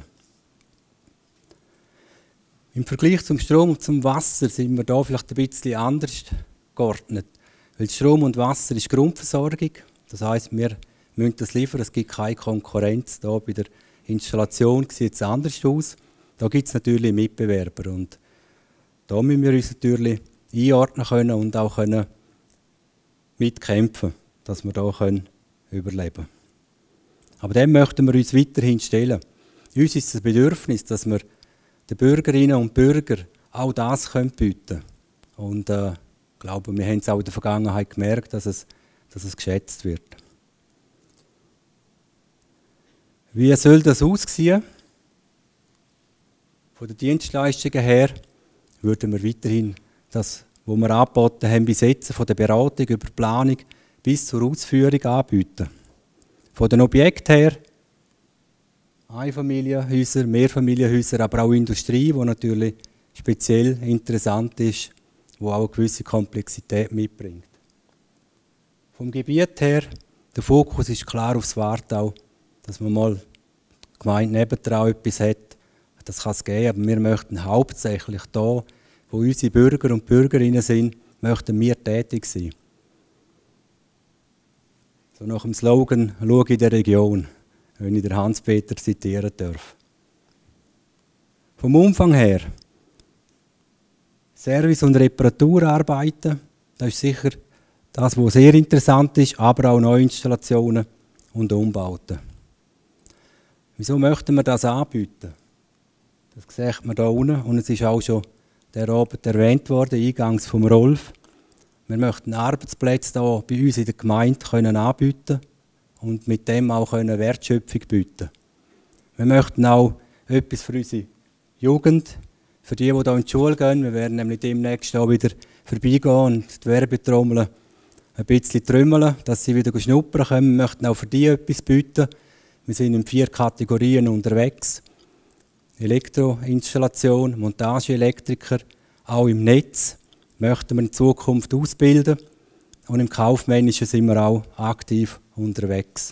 Im Vergleich zum Strom und zum Wasser sind wir da vielleicht ein bisschen anders geordnet. Weil Strom und Wasser ist Grundversorgung. Das heisst, wir müssen das liefern. Es gibt keine Konkurrenz. Da bei der Installation sieht es anders aus. Da gibt es natürlich Mitbewerber. Und da müssen wir uns natürlich einordnen können und auch können mitkämpfen, dass wir da überleben können. Aber dem möchten wir uns weiterhin stellen. Uns ist das Bedürfnis, dass wir den Bürgerinnen und Bürgern auch das bieten können. Und ich glaube, wir haben es auch in der Vergangenheit gemerkt, dass es geschätzt wird. Wie soll das aussehen? Von den Dienstleistungen her würden wir weiterhin das, was wir angeboten haben, bis jetzt, von der Beratung über die Planung bis zur Ausführung anbieten. Von den Objekten her Einfamilienhäuser, Mehrfamilienhäuser, aber auch Industrie, die natürlich speziell interessant ist, wo auch eine gewisse Komplexität mitbringt. Vom Gebiet her, der Fokus ist klar aufs Wartau, dass man mal die Gemeinde nebendran etwas hat. Das kann es geben, aber wir möchten hauptsächlich da, wo unsere Bürger und Bürgerinnen sind, möchten wir tätig sein. So nach dem Slogan «Schau in der Region», wenn ich den Hans-Peter zitieren darf. Vom Umfang her, Service- und Reparaturarbeiten, das ist sicher das, was sehr interessant ist, aber auch Neuinstallationen und Umbauten. Wieso möchten wir das anbieten? Das sieht man hier unten und es ist auch schon der Abend erwähnt worden, eingangs vom Rolf. Wir möchten Arbeitsplätze hier bei uns in der Gemeinde anbieten und mit dem auch Wertschöpfung bieten. Wir möchten auch etwas für unsere Jugend, für die hier in die Schule gehen. Wir werden nämlich demnächst auch wieder vorbeigehen und die Werbetrommel ein bisschen trümmeln, dass sie wieder schnuppern können. Wir möchten auch für die etwas bieten. Wir sind in 4 Kategorien unterwegs. Elektroinstallation, Montageelektriker, auch im Netz möchten wir in Zukunft ausbilden. Und im Kaufmännischen sind wir auch aktiv unterwegs.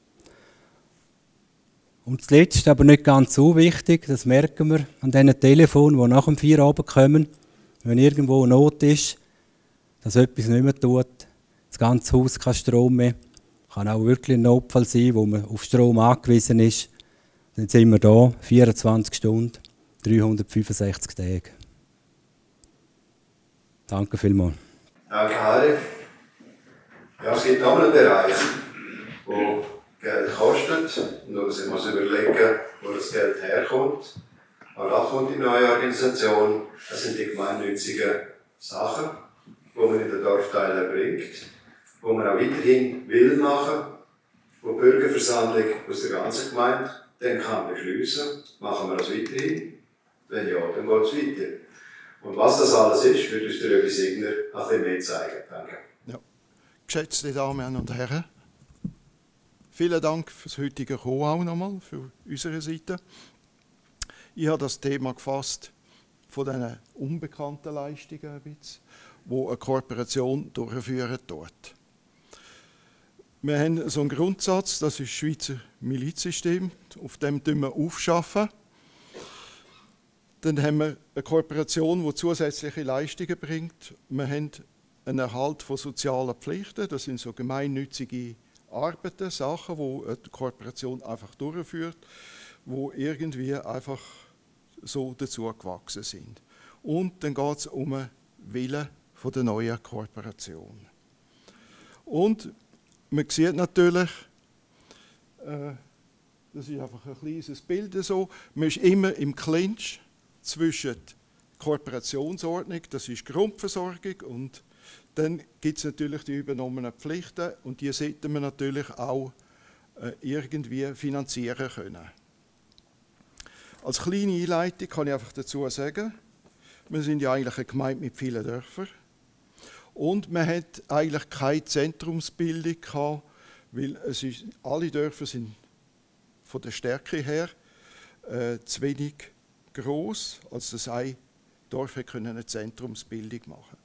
Und zuletzt, aber nicht ganz so wichtig, das merken wir an diesen Telefonen, die nach dem Feierabend kommen, wenn irgendwo Not ist, dass etwas nicht mehr tut, das ganze Haus keinen Strom mehr. Kann auch wirklich ein Notfall sein, wo man auf Strom angewiesen ist. Dann sind wir da, 24 Stunden, 365 Tage. Danke vielmals. Danke, Harry. Ja, es gibt noch einen Bereich, wo Geld kostet und wo man sich überlegen muss, wo das Geld herkommt. Aber da kommt die neue Organisation, das sind die gemeinnützigen Sachen, die man in den Dorfteilen bringt, die man auch weiterhin will machen, wo die Bürgerversammlung aus der ganzen Gemeinde dann kann beschliessen, machen wir das weiterhin. Wenn ja, dann geht es weiter. Und was das alles ist, wird uns der Röbi Signer ein bisschen mehr zeigen. Danke. Ja. Geschätzte Damen und Herren, vielen Dank für das heutige Kommen auch nochmal, für unsere Seite. Ich habe das Thema gefasst von diesen unbekannten Leistungen ein bisschen, die eine Kooperation durchführen tut. Wir haben so einen Grundsatz, das ist das Schweizer Milizsystem, auf dem wir aufschaffen. Dann haben wir eine Kooperation, die zusätzliche Leistungen bringt. Wir haben einen Erhalt von sozialen Pflichten, das sind so gemeinnützige Arbeiten, Sachen, die eine Kooperation einfach durchführt, die irgendwie einfach so dazu gewachsen sind. Und dann geht es um den Willen von der neuen Kooperation. Und man sieht natürlich, das ist einfach ein kleines Bild so, man ist immer im Clinch zwischen Kooperationsordnung, das ist Grundversorgung, und dann gibt es natürlich die übernommenen Pflichten und die sollte man natürlich auch irgendwie finanzieren können. Als kleine Einleitung kann ich einfach dazu sagen, wir sind ja eigentlich eine Gemeinde mit vielen Dörfern und man hat eigentlich keine Zentrumsbildung gehabt, weil alle Dörfer sind von der Stärke her zu wenig gross, als dass ein Dorf eine Zentrumsbildung machen.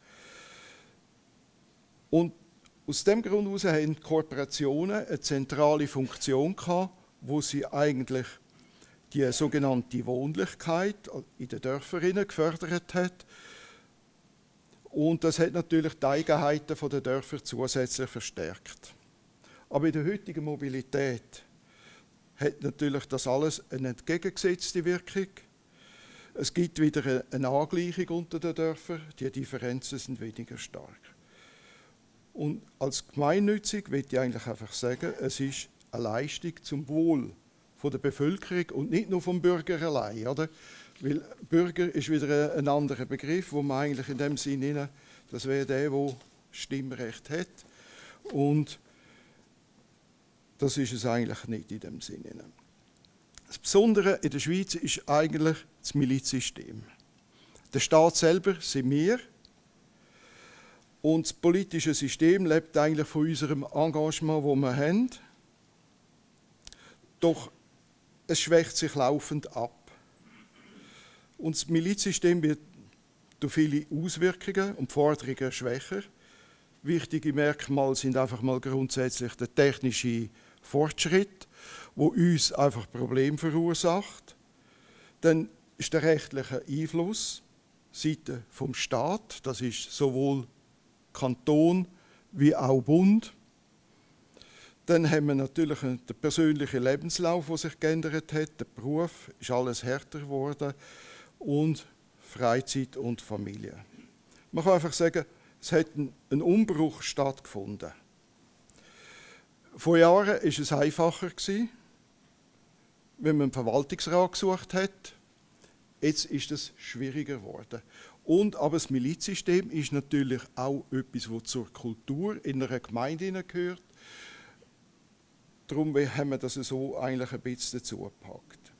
Und aus dem Grund heraus haben Kooperationen eine zentrale Funktion gehabt, wo sie eigentlich die sogenannte Wohnlichkeit in den Dörfern gefördert hat. Und das hat natürlich die Eigenheiten der Dörfer zusätzlich verstärkt. Aber in der heutigen Mobilität hat natürlich das alles eine entgegengesetzte Wirkung. Es gibt wieder eine Angleichung unter den Dörfern, die Differenzen sind weniger stark. Und als gemeinnützig will ich eigentlich einfach sagen, es ist eine Leistung zum Wohl von der Bevölkerung und nicht nur vom Bürger allein. Oder? Weil Bürger ist wieder ein anderer Begriff, wo man eigentlich in dem Sinne, das wäre der Stimmrecht hat. Und das ist es eigentlich nicht in dem Sinne. Das Besondere in der Schweiz ist eigentlich das Milizsystem. Der Staat selber sind wir. Und das politische System lebt eigentlich von unserem Engagement, das wir haben. Doch es schwächt sich laufend ab. Und das Milizsystem wird durch viele Auswirkungen und Forderungen schwächer. Wichtige Merkmale sind einfach mal grundsätzlich der technische Fortschritt, wo uns einfach Probleme verursacht. Dann ist der rechtliche Einfluss Seite vom Staat, das ist sowohl Kanton wie auch Bund. Dann haben wir natürlich den persönlichen Lebenslauf, der sich geändert hat. Der Beruf ist alles härter geworden und Freizeit und Familie. Man kann einfach sagen, es hat ein Umbruch stattgefunden. Vor Jahren war es einfacher, wenn man einen Verwaltungsrat gesucht hat. Jetzt ist es schwieriger geworden. Aber das Milizsystem ist natürlich auch etwas, was zur Kultur in einer Gemeinde gehört. Darum haben wir das so eigentlich ein bisschen dazu gepackt.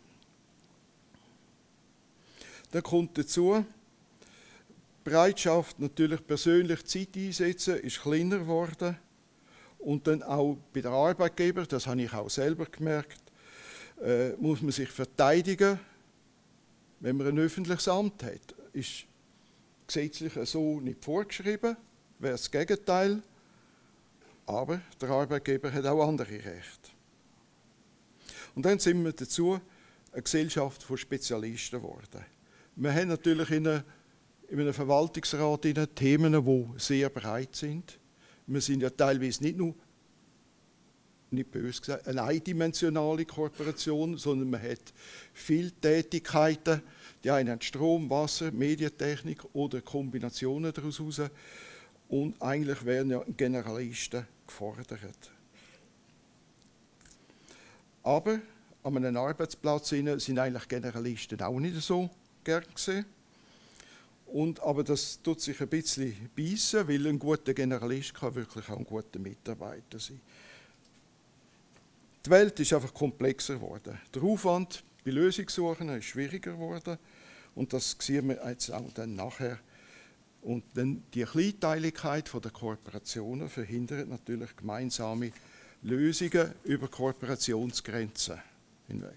Dann kommt dazu, die Bereitschaft, natürlich persönlich Zeit einsetzen, ist kleiner geworden. Und dann auch bei den Arbeitgebern, das habe ich auch selber gemerkt, muss man sich verteidigen, wenn man ein öffentliches Amt hat. Ist gesetzlich so nicht vorgeschrieben, wäre das Gegenteil. Aber der Arbeitgeber hat auch andere Rechte. Und dann sind wir dazu eine Gesellschaft von Spezialisten geworden. Wir haben natürlich in einem Verwaltungsrat Themen, die sehr breit sind. Wir sind ja teilweise nicht nur, nicht böse gesagt, eine eindimensionale Kooperation, sondern man hat viele Tätigkeiten. Die einen haben Strom, Wasser, Medientechnik oder Kombinationen daraus heraus. Und eigentlich werden ja Generalisten gefordert. Aber an einem Arbeitsplatz sind eigentlich Generalisten auch nicht so gern gesehen. Aber das tut sich ein bisschen beißen, weil ein guter Generalist kann wirklich auch ein guter Mitarbeiter sein. Die Welt ist einfach komplexer geworden. Der Aufwand bei Lösungssuchen ist schwieriger geworden. Und das sehen wir jetzt auch dann nachher. Und dann die Kleinteiligkeit der Kooperationen verhindert natürlich gemeinsame Lösungen über Kooperationsgrenzen hinweg.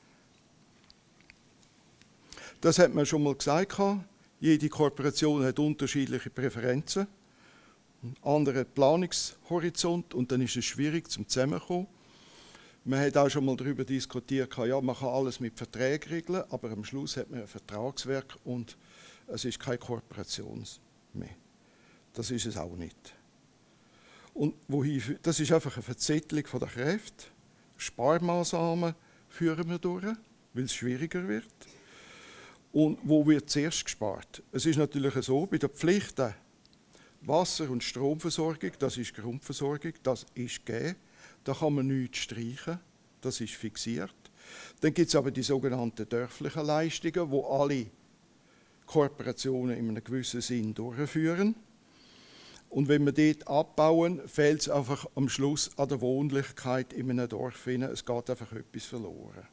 Das hat man schon mal gesagt. Jede Kooperation hat unterschiedliche Präferenzen, einen anderen Planungshorizont und dann ist es schwierig zum Zusammenkommen. Man hat auch schon mal darüber diskutiert, ja, man kann alles mit Verträgen regeln, aber am Schluss hat man ein Vertragswerk und es ist keine Kooperation mehr. Das ist es auch nicht. Und das ist einfach eine Verzettelung der Kräfte. Sparmaßnahmen führen wir durch, weil es schwieriger wird. Und wo wird zuerst gespart? Es ist natürlich so, bei den Pflichten Wasser- und Stromversorgung, das ist Grundversorgung, das ist gegeben. Da kann man nichts streichen, das ist fixiert. Dann gibt es aber die sogenannten dörflichen Leistungen, wo alle Kooperationen in einem gewissen Sinn durchführen. Und wenn wir dort abbauen, fehlt es einfach am Schluss an der Wohnlichkeit in einem Dorf hin. Es geht einfach etwas verloren.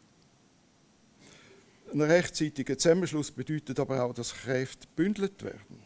Ein rechtzeitiger Zusammenschluss bedeutet aber auch, dass Kräfte gebündelt werden.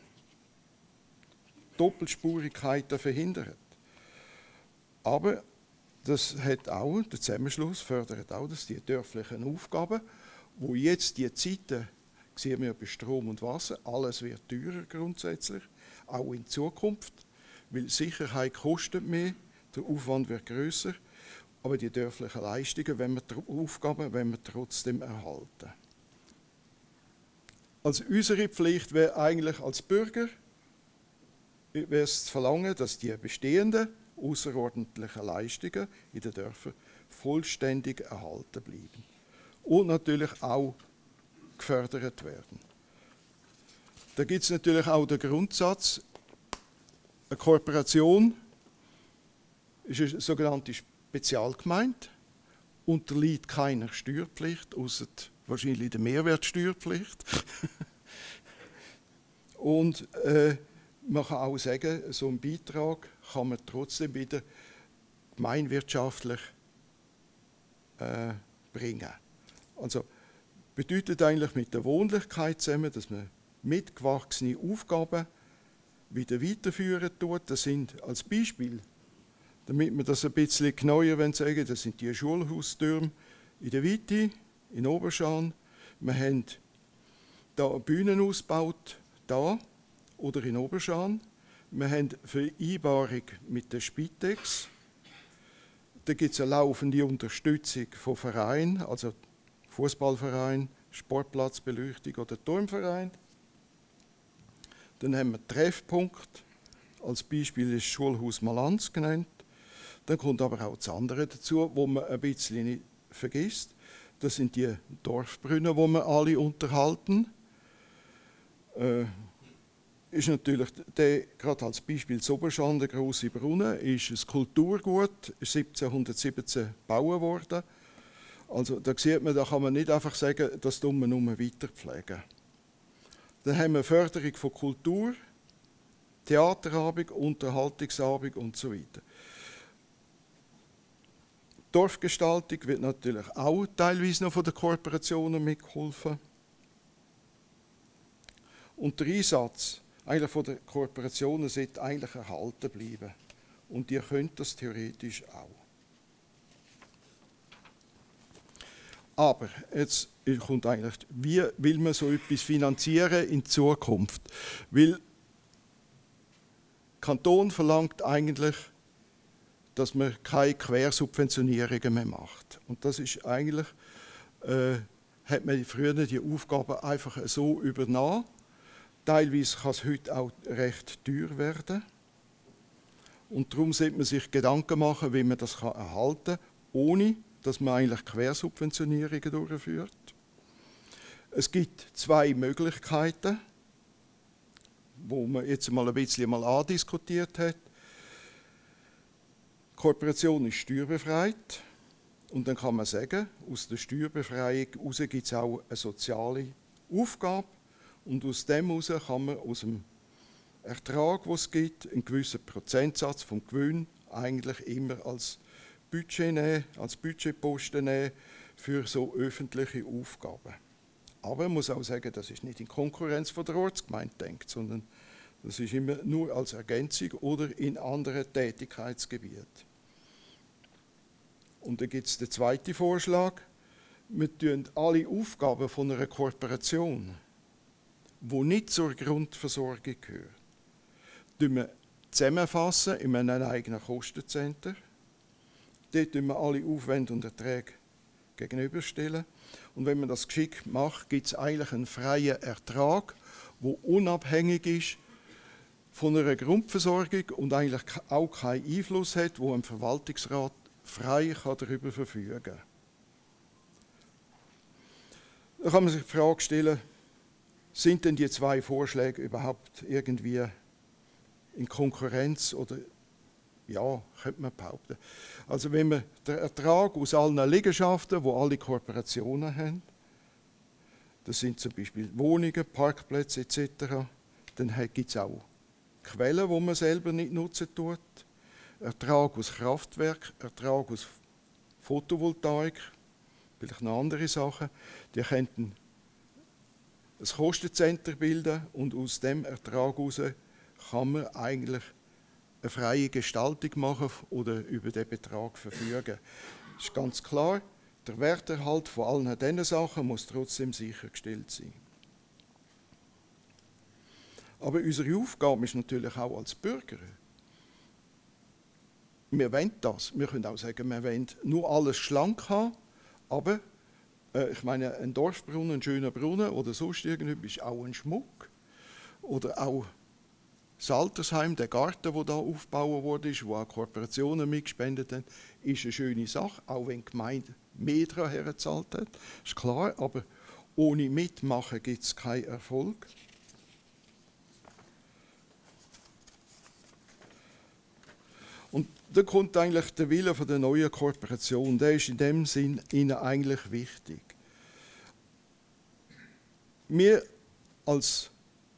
Doppelspurigkeiten verhindert. Aber das hat auch, der Zusammenschluss fördert auch, dass die dörflichen Aufgaben, wo jetzt die Zeiten, sehen wir bei Strom und Wasser, alles wird teurer grundsätzlich, auch in Zukunft, weil Sicherheit kostet mehr, der Aufwand wird grösser, aber die dörflichen Leistungen, Aufgaben, wollen wir trotzdem erhalten. Also unsere Pflicht wäre eigentlich als Bürger, wäre es zu verlangen, dass die bestehenden außerordentlichen Leistungen in den Dörfern vollständig erhalten bleiben und natürlich auch gefördert werden. Da gibt es natürlich auch den Grundsatz, eine Kooperation ist eine sogenannte Spezialgemeinde, unterliegt keiner Steuerpflicht, außer wahrscheinlich der Mehrwertsteuerpflicht. Und man kann auch sagen, so einen Beitrag kann man trotzdem wieder gemeinwirtschaftlich bringen. Also bedeutet eigentlich mit der Wohnlichkeit zusammen, dass man mitgewachsene Aufgaben wieder weiterführen tut. Das sind als Beispiel, damit wir das ein bisschen genauer sagen, das sind die Schulhaustürme in der Witti, in Oberschan. Wir haben da Bühnen ausgebaut, da oder in Oberschan. Wir haben Vereinbarung mit der Spitex. Da gibt es eine laufende Unterstützung von Vereinen, also Fußballverein, Sportplatzbeleuchtung oder Turmverein. Dann haben wir Treffpunkt, als Beispiel ist das Schulhaus Malanz genannt. Dann kommt aber auch das andere dazu, wo man ein bisschen nicht vergisst. Das sind die Dorfbrunnen, die wir alle unterhalten. Ist natürlich, gerade als Beispiel Oberschan, der grosse Brunnen, ist ein Kulturgut, ist 1717 gebaut worden. Also da sieht man, da kann man nicht einfach sagen, das tun wir nur weiter pflegen. Dann haben wir Förderung von Kultur, Theaterabend, Unterhaltungsabend und so weiter. Dorfgestaltung wird natürlich auch teilweise noch von den Kooperationen mitgeholfen. Und der Einsatz eigentlich von den Kooperationen sollte eigentlich erhalten bleiben. Und ihr könnt das theoretisch auch. Aber jetzt kommt eigentlich, wie will man so etwas finanzieren in Zukunft? Weil der Kanton verlangt eigentlich, dass man keine Quersubventionierungen mehr macht. Und das ist eigentlich, hat man früher die Aufgaben einfach so übernommen. Teilweise kann es heute auch recht teuer werden. Und darum sollte man sich Gedanken machen, wie man das erhalten kann, ohne dass man eigentlich Quersubventionierungen durchführt. Es gibt zwei Möglichkeiten, wo man jetzt mal ein bisschen andiskutiert hat. Die Kooperation ist steuerbefreit und dann kann man sagen, aus der Steuerbefreiung heraus gibt es auch eine soziale Aufgabe und aus dem heraus kann man aus dem Ertrag, den es gibt, einen gewissen Prozentsatz vom Gewinn eigentlich immer als Budget nehmen, als Budgetposten nehmen für so öffentliche Aufgaben. Aber man muss auch sagen, das ist nicht in Konkurrenz von der Ortsgemeinde denkt, sondern das ist immer nur als Ergänzung oder in anderen Tätigkeitsgebieten. Und dann gibt es den zweiten Vorschlag. Wir tun alle Aufgaben von einer Kooperation, die nicht zur Grundversorgung gehören, zusammenfassen in einem eigenen Kostencenter. Dort tun wir alle Aufwände und Erträge gegenüberstellen. Und wenn man das geschickt macht, gibt es eigentlich einen freien Ertrag, der unabhängig ist von einer Grundversorgung und eigentlich auch keinen Einfluss hat, wo ein Verwaltungsrat frei darüber verfügen kann. Da kann man sich die Frage stellen, sind denn die zwei Vorschläge überhaupt irgendwie in Konkurrenz oder ja, könnte man behaupten. Also wenn man den Ertrag aus allen Liegenschaften, wo alle Kooperationen haben, das sind zum Beispiel Wohnungen, Parkplätze etc., dann gibt es auch Quellen, die man selber nicht nutzen tut, Ertrag aus Kraftwerk, Ertrag aus Photovoltaik, vielleicht noch andere Sachen, die könnten ein Kostencenter bilden und aus dem Ertrag heraus kann man eigentlich eine freie Gestaltung machen oder über den Betrag verfügen. Das ist ganz klar, der Werterhalt von allen diesen Sachen muss trotzdem sichergestellt sein. Aber unsere Aufgabe ist natürlich auch als Bürger. Wir wollen das. Wir können auch sagen, wir wollen nur alles schlank haben, aber ich meine, ein Dorfbrunnen, ein schöner Brunnen oder sonst irgendetwas ist auch ein Schmuck. Oder auch das Altersheim, der Garten, der da aufgebaut wurde, wo auch Kooperationen mitgespendet haben, ist eine schöne Sache, auch wenn die Gemeinde mehr daran hergezahlt hat. Ist klar, aber ohne Mitmachen gibt es keinen Erfolg. Und da kommt eigentlich der Wille von der neuen Kooperation, der ist in dem Sinn ihnen eigentlich wichtig. Wir als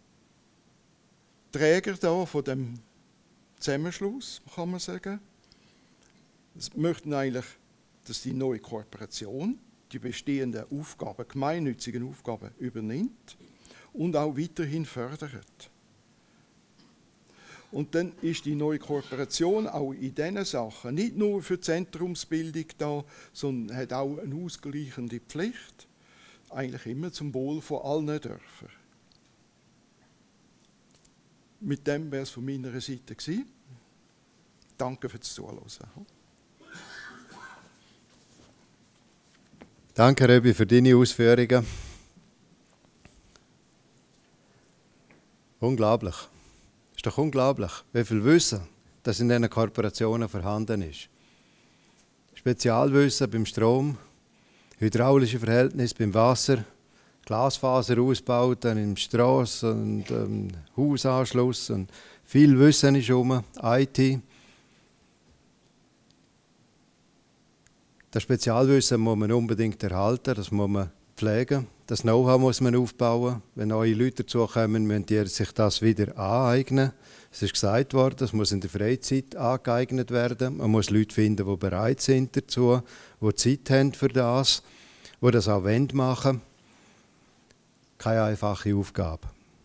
Träger da von dem Zusammenschluss, kann man sagen, möchten eigentlich, dass die neue Kooperation die bestehenden Aufgaben, gemeinnützigen Aufgaben übernimmt und auch weiterhin fördert. Und dann ist die neue Kooperation auch in diesen Sachen nicht nur für die Zentrumsbildung da, sondern hat auch eine ausgleichende Pflicht, eigentlich immer zum Wohl von allen Dörfern. Mit dem wäre es von meiner Seite gewesen. Danke fürs Zuhören. Danke, Röbi, für deine Ausführungen. Unglaublich. Ist doch unglaublich, wie viel Wissen das in diesen Kooperationen vorhanden ist. Spezialwissen beim Strom, hydraulische Verhältnisse beim Wasser, Glasfaserausbauten im Strassen und Hausanschluss und viel Wissen ist herum, IT. Das Spezialwissen muss man unbedingt erhalten, das muss man pflegen, das Know-how muss man aufbauen. Wenn neue Leute dazukommen, müssen die sich das wieder aneignen. Es ist gesagt worden, das muss in der Freizeit angeeignet werden. Man muss Leute finden, die bereit sind dazu, die Zeit haben für das, die das auch machen wollen. Keine einfache Aufgabe.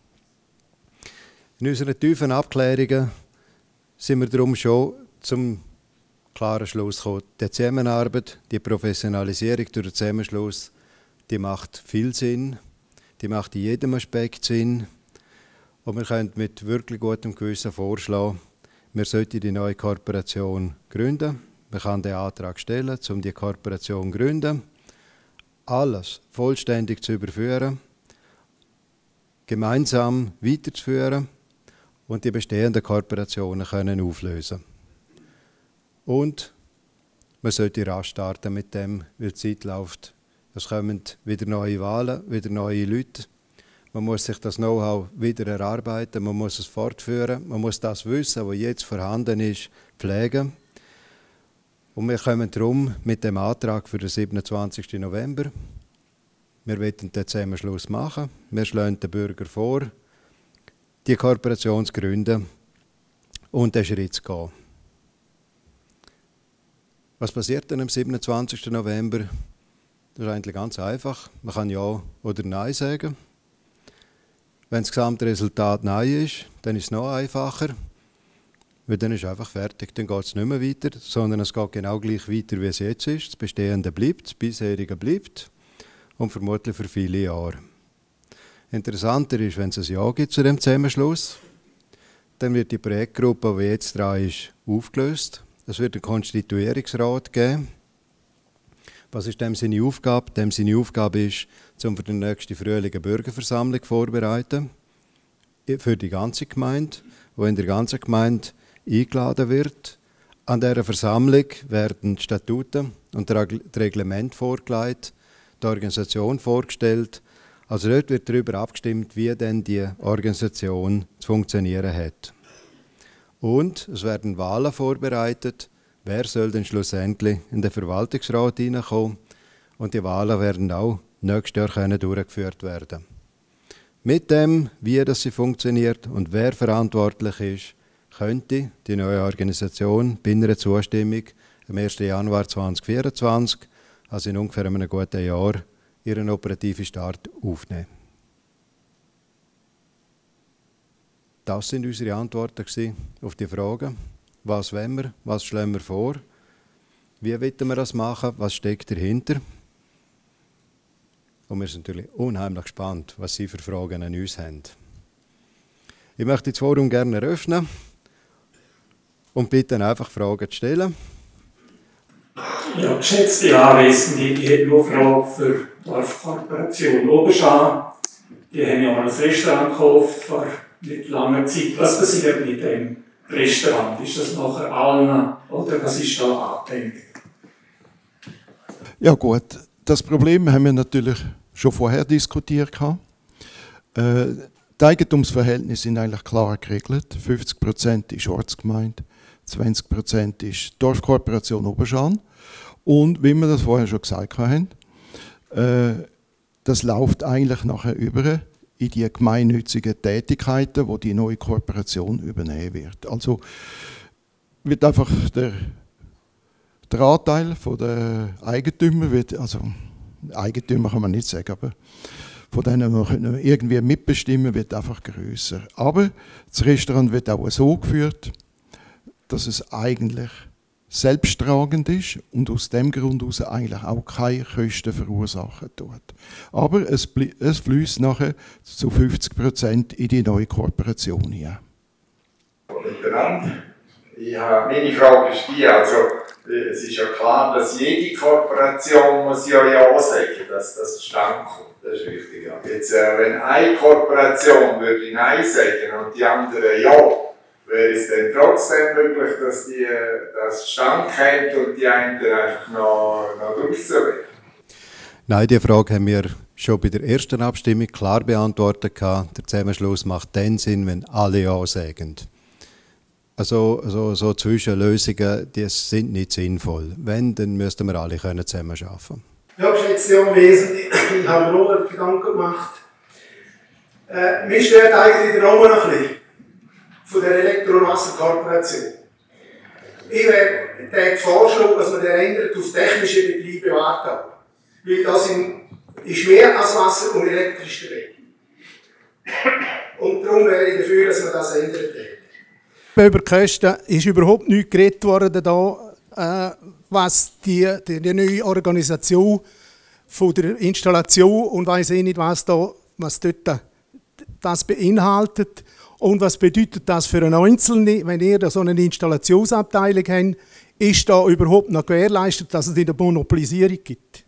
In unseren tiefen Abklärungen sind wir darum schon zum klaren Schluss gekommen. Die Zusammenarbeit, die Professionalisierung durch den Zusammenschluss, die macht viel Sinn, die macht in jedem Aspekt Sinn. Und wir können mit wirklich gutem Gewissen vorschlagen, wir sollten die neue Kooperation gründen. Man kann den Antrag stellen, um die Kooperation zu gründen. Alles vollständig zu überführen, gemeinsam weiterzuführen und die bestehenden Kooperationen können auflösen. Und man sollte rasch starten mit dem, weil die Zeit läuft. Es kommen wieder neue Wahlen, wieder neue Leute. Man muss sich das Know-how wieder erarbeiten, man muss es fortführen, man muss das Wissen, was jetzt vorhanden ist, pflegen. Und wir kommen darum mit dem Antrag für den 27. November. Wir wollen den Zusammenschluss machen. Wir schlagen den Bürgern vor, die Kooperation zu gründen und den Schritt zu gehen. Was passiert dann am 27. November? Das ist eigentlich ganz einfach. Man kann Ja oder Nein sagen. Wenn das Gesamtresultat Nein ist, dann ist es noch einfacher. Weil dann ist es einfach fertig, dann geht es nicht mehr weiter, sondern es geht genau gleich weiter, wie es jetzt ist. Das Bestehende bleibt, das Bisherige bleibt und vermutlich für viele Jahre. Interessanter ist, wenn es ein Ja gibt zu dem Zusammenschluss, dann wird die Projektgruppe, die jetzt dran ist, aufgelöst. Es wird einen Konstituierungsrat geben. Was ist dem seine Aufgabe? Dem seine Aufgabe ist, für die nächste Frühling eine Bürgerversammlung vorzubereiten. Für die ganze Gemeinde, wo in der ganzen Gemeinde eingeladen wird. An dieser Versammlung werden die Statuten und das Reglement vorgelegt, die Organisation vorgestellt. Also dort wird darüber abgestimmt, wie denn die Organisation zu funktionieren hat. Und es werden Wahlen vorbereitet. Wer soll denn schlussendlich in den Verwaltungsrat hineinkommen? Und die Wahlen werden auch nächstes Jahr durchgeführt werden. Mit dem, wie das sie funktioniert und wer verantwortlich ist, könnte die neue Organisation bei einer Zustimmung am 1. Januar 2024, also in ungefähr einem guten Jahr, ihren operativen Start aufnehmen. Das sind unsere Antworten auf die Fragen. Was wollen wir? Was schlagen wir vor? Wie wollen wir das machen? Was steckt dahinter? Und wir sind natürlich unheimlich gespannt, was Sie für Fragen an uns haben. Ich möchte das Forum gerne eröffnen und bitte einfach Fragen zu stellen. Ja, geschätzte Anwesende, ich hätte noch eine Frage für die Dorfkooperation Oberschan. Die haben ja mal ein Restaurant gekauft vor nicht langer Zeit. Was passiert mit dem Restaurant? Ist das nachher allen oder was ist da angedenkt? Ja gut, das Problem haben wir natürlich schon vorher diskutiert. Die Eigentumsverhältnisse sind eigentlich klar geregelt. 50% ist Ortsgemeinde, 20% ist Dorfkooperation Oberschan. Und wie wir das vorher schon gesagt haben, das läuft eigentlich nachher über in die gemeinnützigen Tätigkeiten, die die neue Kooperation übernehmen wird. Also wird einfach der Anteil der Eigentümer, also Eigentümer kann man nicht sagen, aber von denen wir irgendwie mitbestimmen, wird einfach grösser. Aber das Restaurant wird auch so geführt, dass es eigentlich selbsttragend ist und aus dem Grund heraus eigentlich auch keine Kosten verursachen tut. Aber es fließt nachher zu 50% in die neue Kooperation hinein. Meine Frage ist die, also es ist ja klar, dass jede Kooperation muss ja sagen, dass das zustande kommt. Das ist richtig. Ja. Jetzt, wenn eine Kooperation würde Nein sagen und die andere Ja, wäre es dann trotzdem möglich, dass das zustande kommt und die einen einfach noch draussen wären? Nein, diese Frage haben wir schon bei der ersten Abstimmung klar beantwortet. Der Zusammenschluss macht dann Sinn, wenn alle Ja sagen. Also so Zwischenlösungen, die sind nicht sinnvoll. Wenn, dann müssten wir alle zusammenarbeiten können. Ja, geschätzte Anwesende, ich habe mir auch Gedanken gemacht. Mir stört eigentlich der Name noch ein bisschen von der Elektro- und Wasserkorporation. Ich würde vorschlagen, dass man den ändert auf technische Betriebe warten. Weil das ist mehr als Wasser und elektrisch dabei. Und darum wäre ich dafür, dass man das ändert. Über Kosten ist überhaupt nichts geredet worden, da, was die neue Organisation von der Installation und weiss ich nicht, was dort das beinhaltet und was bedeutet das für einen Einzelnen, wenn ihr da so eine Installationsabteilung habt, ist da überhaupt noch gewährleistet, dass es eine Monopolisierung gibt?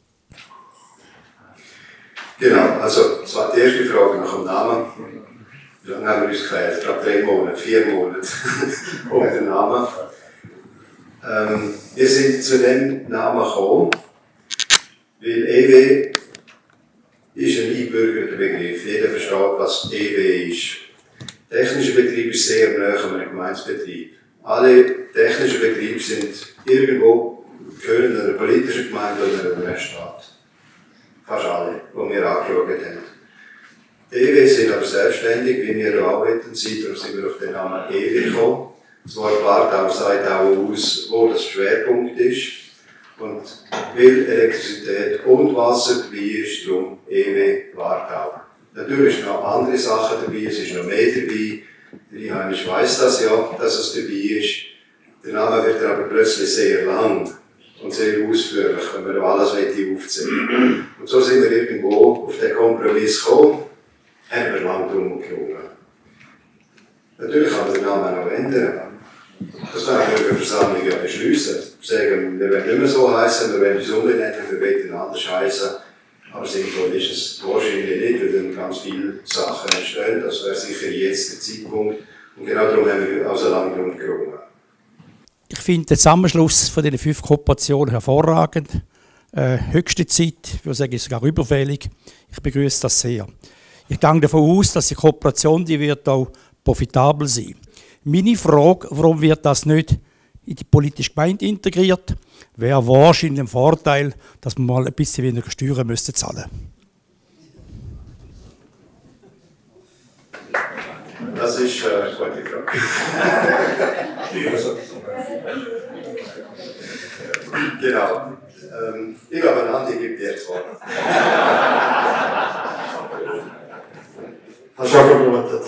Genau, also das war die erste Frage nach dem Namen. Wie lange haben wir uns gequält? Ich glaube 3 Monate, 4 Monate um den Namen. Wir sind zu dem Namen gekommen, weil EW ist ein eingebürgerter Begriff. Jeder versteht, was EW ist. Technischer Betrieb ist sehr nahe an einem Gemeindebetrieb. Alle technischen Betriebe sind irgendwo, gehören einer politischen Gemeinde oder einem Staat. Fast alle, die wir angeschaut haben. Die EW sind aber selbstständig, wie wir auch arbeiten sind, darum sind wir auf den Namen EW gekommen. Das Wort Wartau sagt auch aus, wo das Schwerpunkt ist. Und weil Elektrizität und Wasser dabei ist, darum EW Wartau. Natürlich sind noch andere Sachen dabei, es ist noch mehr dabei. Der Einheimische weiss das ja, dass es dabei ist. Der Name wird aber plötzlich sehr lang und sehr ausführlich, wenn man alles aufzählen. Und so sind wir irgendwo auf den Kompromiss gekommen, haben wir lang drum gerungen. Natürlich kann man den Namen auch ändern. Das kann ich in der Versammlung ja beschliessen. Sagen, wir wollen nicht mehr so heißen, wir wollen uns umbenennen, wir wollen anders heißen. Aber sinnvoll ist es wahrscheinlich nicht, weil dann ganz viele Sachen entstehen. Das wäre sicher jetzt der Zeitpunkt. Und genau darum haben wir auch so lange drum gerungen. Ich finde den Zusammenschluss von diesen 5 Kooperationen hervorragend. Höchste Zeit, ich würde sagen, sogar überfällig. Ich begrüße das sehr. Ich gehe davon aus, dass die Kooperation die wird auch profitabel sein. Meine Frage, warum wird das nicht in die politische Gemeinde integriert, wäre wahrscheinlich ein Vorteil, dass man mal ein bisschen weniger Steuern müsste zahlen. Das ist eine gute Frage. Genau. Ich glaube, Andi gibt dir das Wort. Hast du schon vermutet?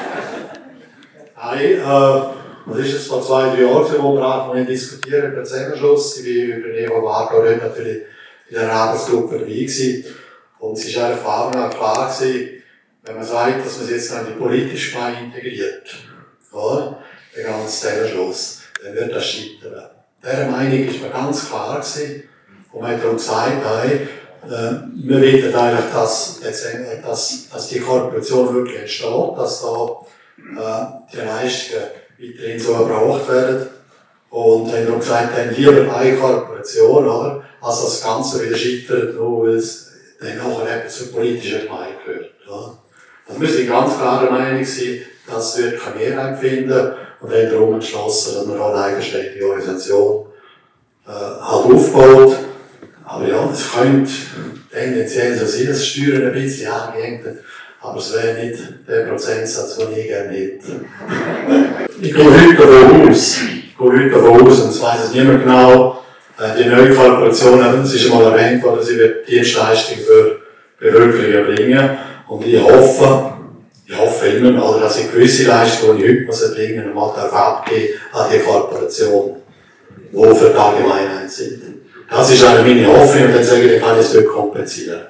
Nein, das ist jetzt vor 2-3 Jahren, wo wir angefangen diskutieren über den Zusammenschluss. Ich war über Neo Wartau natürlich in der Arbeitsgruppe dabei gewesen. Und es war von Anfang an klar gewesen, wenn man sagt, dass man es jetzt an die politische Gemeinde integriert, oder? Den ganzen Zusammenschluss, dann wird das scheitern. Dieser Meinung war man ganz klar gewesen. Und man hat darum gesagt, hey, wir wollen eigentlich, dass die Kooperation wirklich entsteht, dass da die Leistungen weiterhin so erbracht werden. Und haben darum gesagt, dann lieber eine Kooperation, oder? Als das Ganze wieder scheitert, nur weil es dann nachher eben zur politischen Gemeinde gehört. Oder? Da müssen wir ganz klar der Meinung sein, dass wir keine Mehrheit finden und haben darum entschlossen, dass man auch eine eigenständige Organisation halt aufbaut. Aber ja, es könnte tendenziell so sein, dass Steuern ein bisschen angehängt wird, aber es wäre nicht der Prozentsatz, den ich gerne hätte. Ich gehe heute davon aus, und es weiss es niemand genau, die neue Kooperation, es ist einmal erwähnt worden, sie wird Dienstleistungen für Bevölkerung erbringen. Und ich hoffe immer, oder dass ich gewisse Leistungen, die ich heute muss erbringen, mal abgeben an die Kooperation, die für die Allgemeinheit sind. Das ist eine meine Hoffnung und dann sage ich, dann kann ich es dort kompensieren.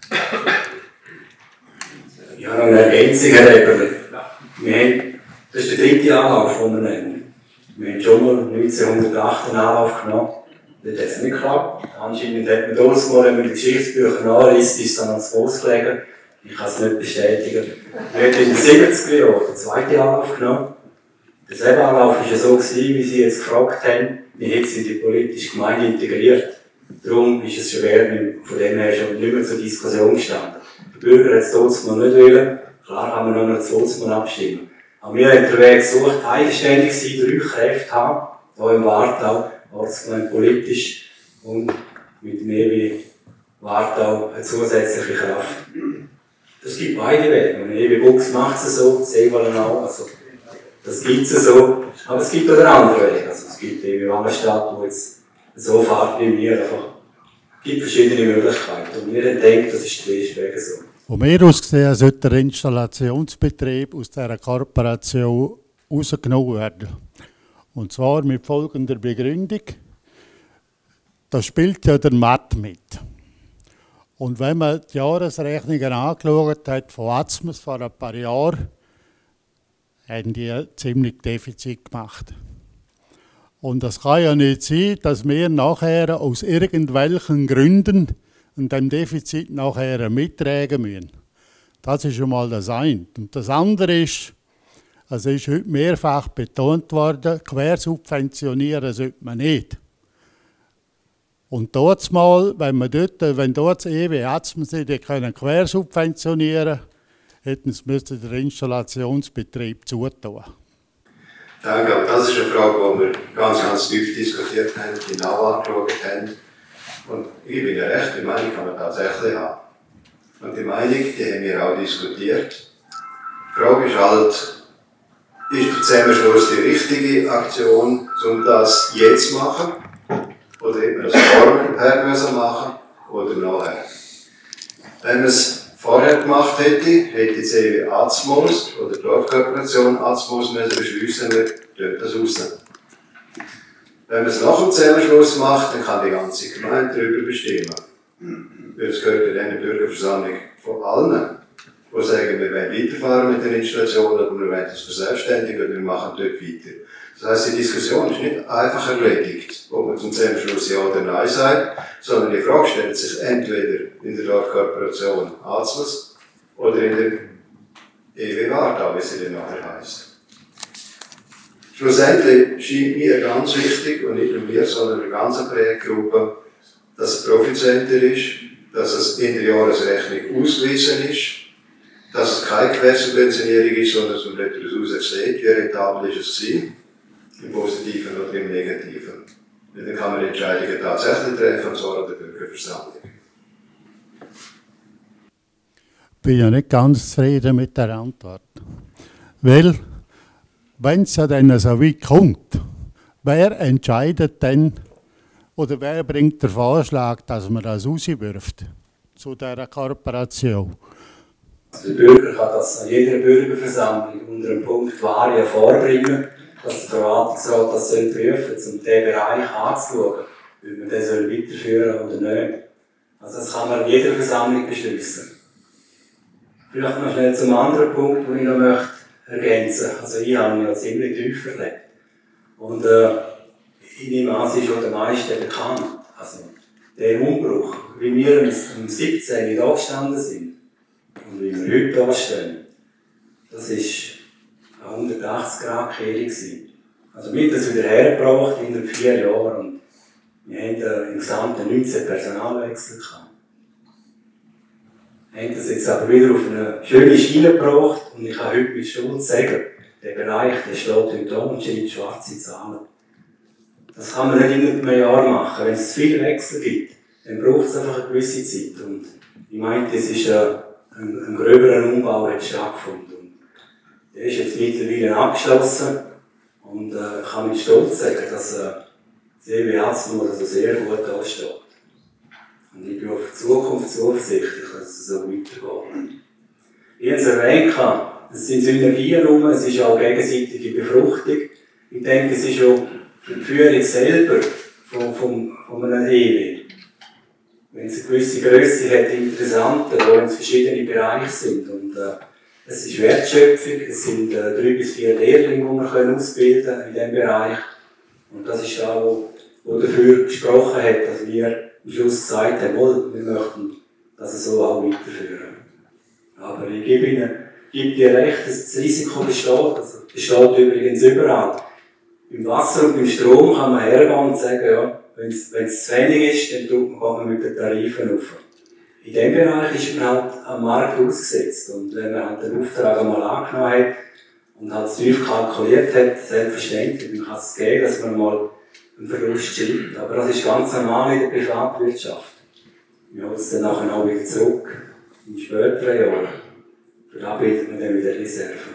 Ja, noch eine Ergänzung, Herr Eberle. Das ist der 3. Anlauf, den wir nehmen. Wir haben schon mal 1908 einen Anlauf genommen. Das hat es nicht geklappt. Anscheinend hat man damals mal, wenn man die Geschichtsbücher nachliest, ist es dann ans Fuß gelegen. Ich kann es nicht bestätigen. Wir haben in den 70er Jahren den 2. Anlauf genommen. Der selbe Anlauf war ja so, wie Sie jetzt gefragt haben, wie hat sie die politische Gemeinde integriert. Darum ist es schwer, von dem her schon nicht mehr zur Diskussion gestanden. Der Bürger hat es trotzdem noch nicht wollen. Klar kann man noch trotzdem abstimmen. Aber wir haben den Weg gesucht, eigenständig sein, 3 Kräfte haben, hier im Wartau, ortsgemeinde politisch und mit dem EW Wartau eine zusätzliche Kraft. Es gibt beide Wege. Wenn EW Bux macht es so, Seewallen auch. Also, das gibt es so. Aber es gibt auch einen anderen Weg. Also, es gibt EW Wallenstadt, wo jetzt so fährt wie wir. Es gibt verschiedene Möglichkeiten. Und wir denken, das ist der beste Weg so. Von mir aus gesehen sollte der Installationsbetrieb aus dieser Kooperation rausgenommen werden. Und zwar mit folgender Begründung. Da spielt ja der Matt mit. Und wenn man die Jahresrechnungen angeschaut hat von Atmos vor ein paar Jahren, haben die ziemlich Defizit gemacht. Und das kann ja nicht sein, dass wir nachher aus irgendwelchen Gründen und dem Defizit nachher mittragen müssen. Das ist schon mal das eine. Und das andere ist, Also ist heute mehrfach betont worden, quersubventionieren sollte man nicht. Und dort mal, wenn dort das EW Atzmensee quersubventionieren können, hätten sie den Installationsbetrieb zutun. Danke, das ist eine Frage, die wir ganz tief diskutiert haben, genau angeschaut haben. Und ich bin ja recht, die Meinung kann man tatsächlich haben. Und die Meinung, die haben wir auch diskutiert. Die Frage ist halt, ist der Zusammenschluss die richtige Aktion, um das jetzt zu machen? Oder hätte man das vorher machen oder nachher? Wenn man es vorher gemacht hätte, hätte die CW Atzmos oder die Dorfkooperation Atzmos beschließen, wir dort das raus. Wenn man es nach dem Zusammenschluss macht, dann kann die ganze Gemeinde darüber bestimmen. Weil es gehört ja eine Bürgerversammlung von allen, die sagen, wir wollen weiterfahren mit den Installationen, oder wir wollen das verselbstständigen oder wir machen dort weiter. Das heisst, die Diskussion ist nicht einfach erledigt, ob man zum Zusammenschluss Ja oder Nein sagt, sondern die Frage stellt sich entweder in der Dorfkooperation Atzmos oder in der EW Wartau, wie sie dann nachher heisst. Schlussendlich scheint mir ganz wichtig, und nicht nur mir, sondern eine ganze Projektgruppe, dass es Profitcenter ist, dass es in der Jahresrechnung ausgewiesen ist, dass es keine Quersubventionierung ist, sondern dass man daraus sieht, wie rentabel ist es gewesen, im Positiven oder im Negativen. Und dann kann man Entscheidungen tatsächlich treffen, und zwar an der Bürgerversammlung. Ich bin ja nicht ganz zufrieden mit der Antwort. Weil, wenn es ja dann so weit kommt, wer entscheidet denn, oder wer bringt den Vorschlag, dass man das rauswirft zu dieser Kooperation? Also der Bürger kann das an jeder Bürgerversammlung unter dem Punkt Varia vorbringen, dass der Verwaltungsrat das prüfen soll, um diesen Bereich anzuschauen, ob man den weiterführen oder nicht. Also das kann man an jeder Versammlung beschließen. Vielleicht noch schnell zum anderen Punkt, den ich noch möchte ergänzen. Also ich habe mich ja ziemlich tief verlebt. Und ich nehme an, es ist auch den meisten bekannt. Also der Umbruch, wie wir um 17 da gestanden sind und wie wir heute da stehen, das war eine 180-Grad-Kehrung. Also wir haben das wieder hergebracht in 4 Jahren und wir haben im Gesamten 19 Personalwechsel gehabt. Wir haben das jetzt aber wieder auf eine schöne Schiene gebracht und ich kann heute mit Stolz sagen, der Bereich der steht heute da und schreibt schwarze Zahlen. Das kann man nicht in einem Jahr machen. Wenn es viele Wechsel gibt, dann braucht es einfach eine gewisse Zeit. Und ich meinte, es ist ein gröberer Umbau hat stattgefunden. Und der ist jetzt mittlerweile abgeschlossen und ich kann mit Stolz sagen, dass das EW Atzmos also sehr gut da steht. Und ich bin auf die Zukunft zuversichtlich, dass es so weitergeht. Ich habe es erwähnt, es sind Synergien rum, es ist auch gegenseitige Befruchtung. Ich denke, es ist auch für die Führung selber von einem EW. Wenn es eine gewisse Grösse hat, Interessante, die in verschiedenen Bereichen sind. Und es ist Wertschöpfung, es sind 3 bis 4 Lehrlinge, die wir ausbilden können in diesem Bereich. Und das ist da, wo dafür gesprochen hat, dass wir am Schluss gesagt haben, wir möchten das so auch weiterführen. Aber ich gebe dir recht, dass das Risiko besteht. Also, das besteht übrigens überall. Beim Wasser und beim Strom kann man hergehen und sagen, ja, wenn es zu wenig ist, dann tut man mit den Tarifen auf. In diesem Bereich ist man halt am Markt ausgesetzt. Und wenn man halt den Auftrag einmal angenommen hat und halt tief kalkuliert hat, selbstverständlich, dann kann es geben, dass man mal einen Verlust schreibt. Aber das ist ganz normal in der Privatwirtschaft. Wir holen es dann nachher auch wieder zurück, in späteren Jahren. Für da bildet man dann wieder Reserven.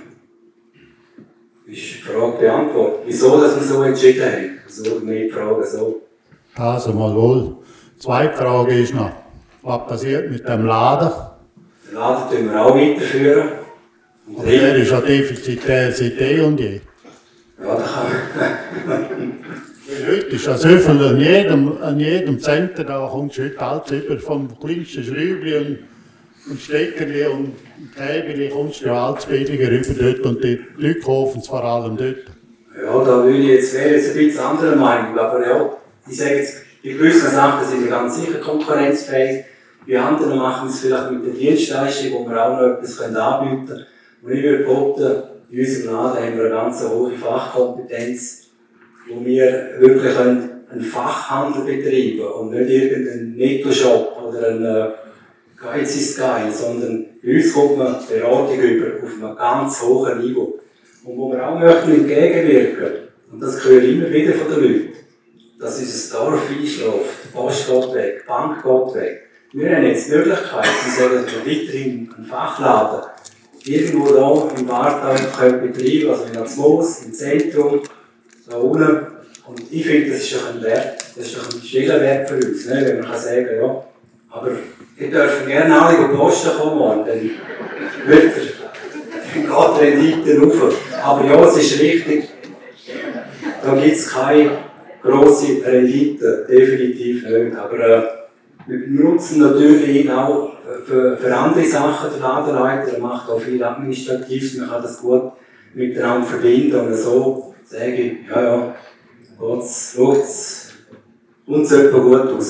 Ist die Frage beantwortet? Wieso, dass wir so entschieden haben? Also nicht die Frage so. Also mal wohl. Die zweite Frage ist noch, was passiert mit dem Laden? Den Laden tun wir auch weiterführen. Und der ist ja defizitär seit eh und je. Ja, da kann man. Heute ist ja so viel an jedem Center, da kommst du heute alles über, vom kleinsten Schräubchen und Steckerli und Käbeli kommst du ja alles billiger rüber dort und die Leute kaufen es vor allem dort. Ja, da wäre jetzt ein bisschen anderer Meinung, aber ja, ich sage jetzt, bei gewissen Sachen sind wir ganz sicher konkurrenzfähig. Bei anderen machen wir es vielleicht mit der Dienstleistung, wo wir auch noch etwas anbieten können. Und ich würde behaupten, in unserem Laden haben wir eine ganz hohe Fachkompetenz, wo wir wirklich einen Fachhandel betreiben und nicht irgendeinen Netto-Shop oder einen Geiz ist geil, sondern bei uns kommt man Beratung über auf einem ganz hohen Niveau. Und wo wir auch möchten entgegenwirken, und das höre ich immer wieder von den Leuten, dass unser Dorf einschläft, die Post geht weg, die Bank geht weg. Wir haben jetzt die Möglichkeit, sie sollen weiterhin einen Fachladen irgendwo da im Wartau betreiben, also in Atzmoos, im Zentrum, da unten. Und ich finde, das ist doch ein Wert, das ist doch ein stiller Wert für uns, ne? Wenn man kann sagen, ja, aber ihr dürft gerne alle auf die Posten kommen und dann geht die Rendite rauf. Aber ja, es ist richtig, da gibt es keine grosse Rendite, definitiv nicht. Aber wir nutzen natürlich ihn auch für andere Sachen, der Ladenleiter. Er macht auch viel Administratives, man kann das gut miteinander verbinden und so sage ich, ja, schaut es uns etwa gut raus.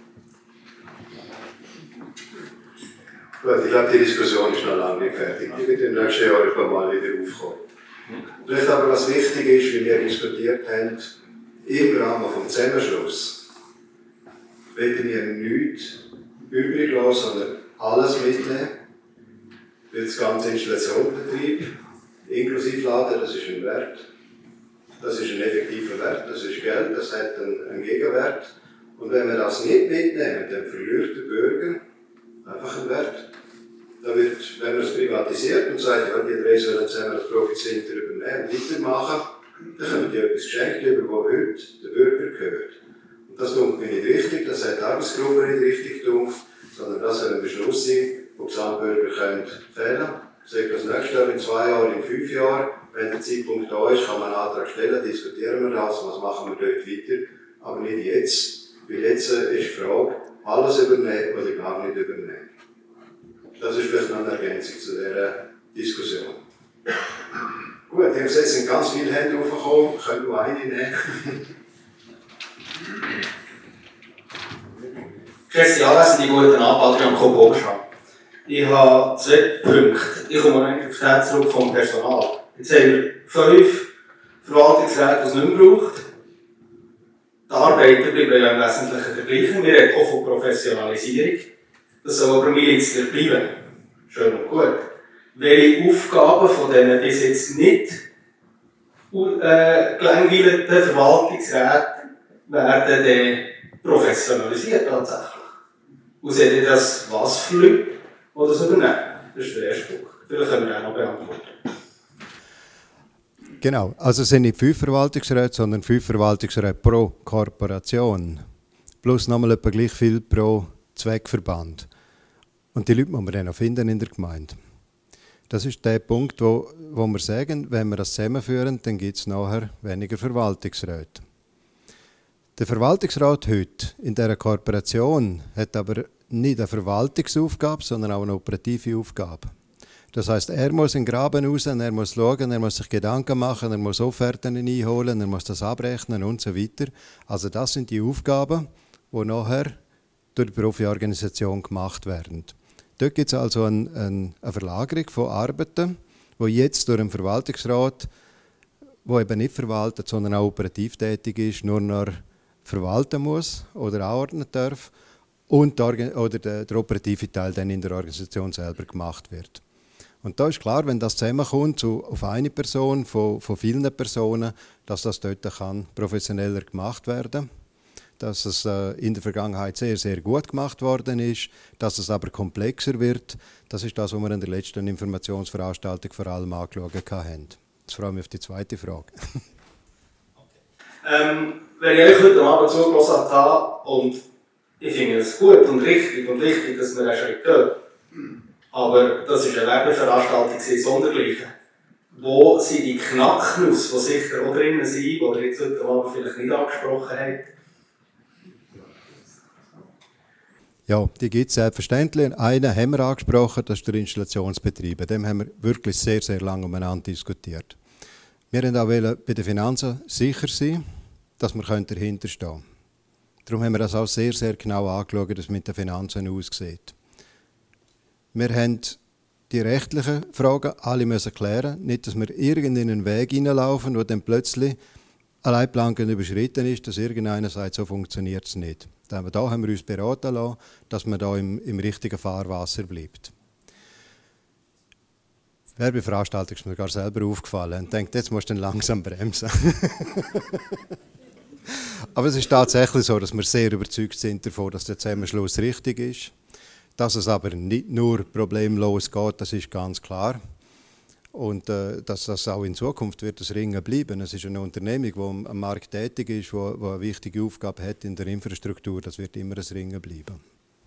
Gut, ich glaube, die Diskussion ist noch lange nicht fertig. Die wird im nächsten Jahr mal wieder aufkommen. Vielleicht aber, was wichtig ist, wie wir diskutiert haben, im Rahmen des Zusammenschlusses, wollen wir nichts übrig lassen, sondern alles mitnehmen. Weil das ganze Installationsbetrieb, inklusive Laden, das ist ein Wert. Das ist ein effektiver Wert, das ist Geld, das hat einen Gegenwert. Und wenn wir das nicht mitnehmen, dann verliert der Bürger einfach einen Wert. Da wird, wenn man es privatisiert und sagt, ja, die drei sollen zusammen das Profitcenter übernehmen und weitermachen, dann können die etwas geschenkt über, was heute der Bürger gehört. Und das tut mir nicht richtig, das hat die Arbeitsgruppe nicht richtig getan, sondern das soll ein Beschluss sein, den die Gesamtbürger fällen können. Ich sage das nächste Jahr, in 2 Jahren, in 5 Jahren, wenn der Zeitpunkt da ist, kann man einen Antrag stellen, diskutieren wir das, was machen wir dort weiter, aber nicht jetzt, weil jetzt ist die Frage, alles übernehmen oder gar nicht übernehmen. Das ist vielleicht noch eine Ergänzung zu dieser Diskussion. Gut, ich habe gesehen, es sind ganz viele Hände aufgekommen, könnt nur eine nehmen. Geschätzte Anwesende, guten Abend, Adrian Kopp-Oberschau. Ich habe 2 Punkte. Ich komme eigentlich auf den zurück vom Personal. Jetzt haben wir 5 Verwaltungsräte, die es nicht mehr braucht. Die Arbeiter bleiben ja im Wesentlichen der gleichen. Wir reden auch von Professionalisierung. Das soll aber milizig bleiben. Schön und gut. Welche Aufgaben von diesen bis jetzt nicht gelangweilten Verwaltungsräten werden dann professionalisiert tatsächlich? Und seht ihr das, was für Leute, die das übernehmen? Das ist der erste Punkt. Vielleicht können wir den noch beantworten. Genau, also es sind nicht 5 Verwaltungsräte, sondern 5 Verwaltungsräte pro Korporation. Plus nochmal etwa gleich viel pro Zweckverband. Und die Leute muss man dann auch finden in der Gemeinde. Das ist der Punkt, wo wir sagen, wenn wir das zusammenführen, dann gibt es nachher weniger Verwaltungsräte. Der Verwaltungsrat heute in dieser Kooperation hat aber nicht eine Verwaltungsaufgabe, sondern auch eine operative Aufgabe. Das heisst, er muss in den Graben raus, er muss schauen, er muss sich Gedanken machen, er muss Offerten einholen, er muss das abrechnen und so weiter. Also das sind die Aufgaben, die nachher durch die Profi-Organisation gemacht werden. Dort gibt es also eine Verlagerung von Arbeiten, die jetzt durch den Verwaltungsrat, der eben nicht verwaltet, sondern auch operativ tätig ist, nur noch verwalten muss oder anordnen darf und der operative Teil dann in der Organisation selber gemacht wird. Und da ist klar, wenn das zusammenkommt auf eine Person von vielen Personen, dass das dort kann professioneller gemacht werden kann. Dass es in der Vergangenheit sehr, sehr gut gemacht worden ist, dass es aber komplexer wird. Das ist das, was wir in der letzten Informationsveranstaltung vor allem angeschaut haben. Jetzt freue ich mich auf die zweite Frage. Wenn ich euch heute Abend zugelassen habe, und ich finde es gut und richtig und wichtig, dass wir einen Schritt gehen, aber das war eine Werbeveranstaltung sondergleichen. Wo sind die Knacknuss, die sicher auch drinnen sind, die ihr jetzt heute Abend vielleicht nicht angesprochen habt? Ja, die gibt es selbstverständlich. Einen haben wir angesprochen, das ist der Installationsbetrieb. Dem haben wir wirklich sehr, sehr lange umeinander diskutiert. Wir wollten auch bei den Finanzen sicher sein, dass wir dahinter stehen können. Darum haben wir das auch sehr, sehr genau angeschaut, wie es mit den Finanzen aussieht. Wir haben die rechtlichen Fragen alle müssen klären. Nicht, dass wir in einen Weg hineinlaufen, wo dann plötzlich eine Leitplanke überschritten ist, dass irgendeiner sagt, so funktioniert es nicht. Da haben wir uns beraten lassen, dass man da im richtigen Fahrwasser bleibt. Werbeveranstaltung ist mir gar selber aufgefallen und denkt, jetzt musst du dann langsam bremsen. Aber es ist tatsächlich so, dass wir sehr überzeugt sind davon, dass der Zusammenschluss richtig ist. Dass es aber nicht nur problemlos geht, das ist ganz klar. Und dass das auch in Zukunft wird das Ringen bleiben. Es ist eine Unternehmung, die am Markt tätig ist, die eine wichtige Aufgabe hat in der Infrastruktur. Das wird immer ein Ringen bleiben.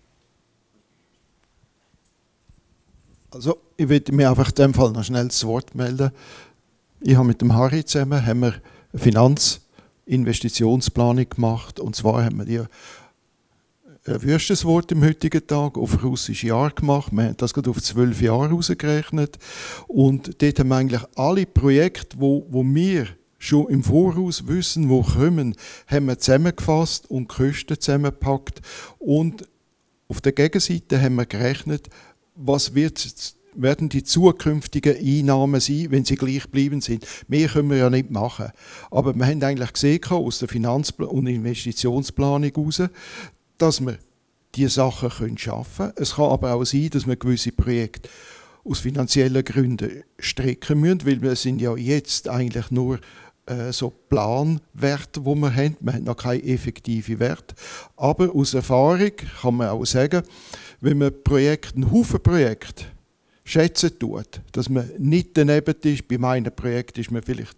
Also, ich würde mir einfach in dem Fall noch schnell das Wort melden. Ich habe mit dem Harry zusammen eine Finanzinvestitionsplanung gemacht. Und zwar haben wir die ein wüstes Wort im heutigen Tag auf russische Jahre gemacht. Wir haben das gerade auf 12 Jahre ausgerechnet. Und dort haben wir eigentlich alle Projekte, wo wir schon im Voraus wissen, wo kommen, haben wir zusammengefasst und die Kosten zusammengepackt. Und auf der Gegenseite haben wir gerechnet, was werden die zukünftigen Einnahmen sein, wenn sie gleich bleiben sind. Mehr können wir ja nicht machen. Aber wir haben eigentlich gesehen aus der Finanz- und Investitionsplanung heraus, dass wir diese Sachen schaffen können. Es kann aber auch sein, dass wir gewisse Projekte aus finanziellen Gründen strecken müssen, weil wir sind ja jetzt eigentlich nur so Planwerte, die wir haben. Wir haben noch keine effektiven Werte. Aber aus Erfahrung kann man auch sagen, wenn man einen Haufen Projekte schätzen tut, dass man nicht daneben ist, bei meinem Projekt ist man vielleicht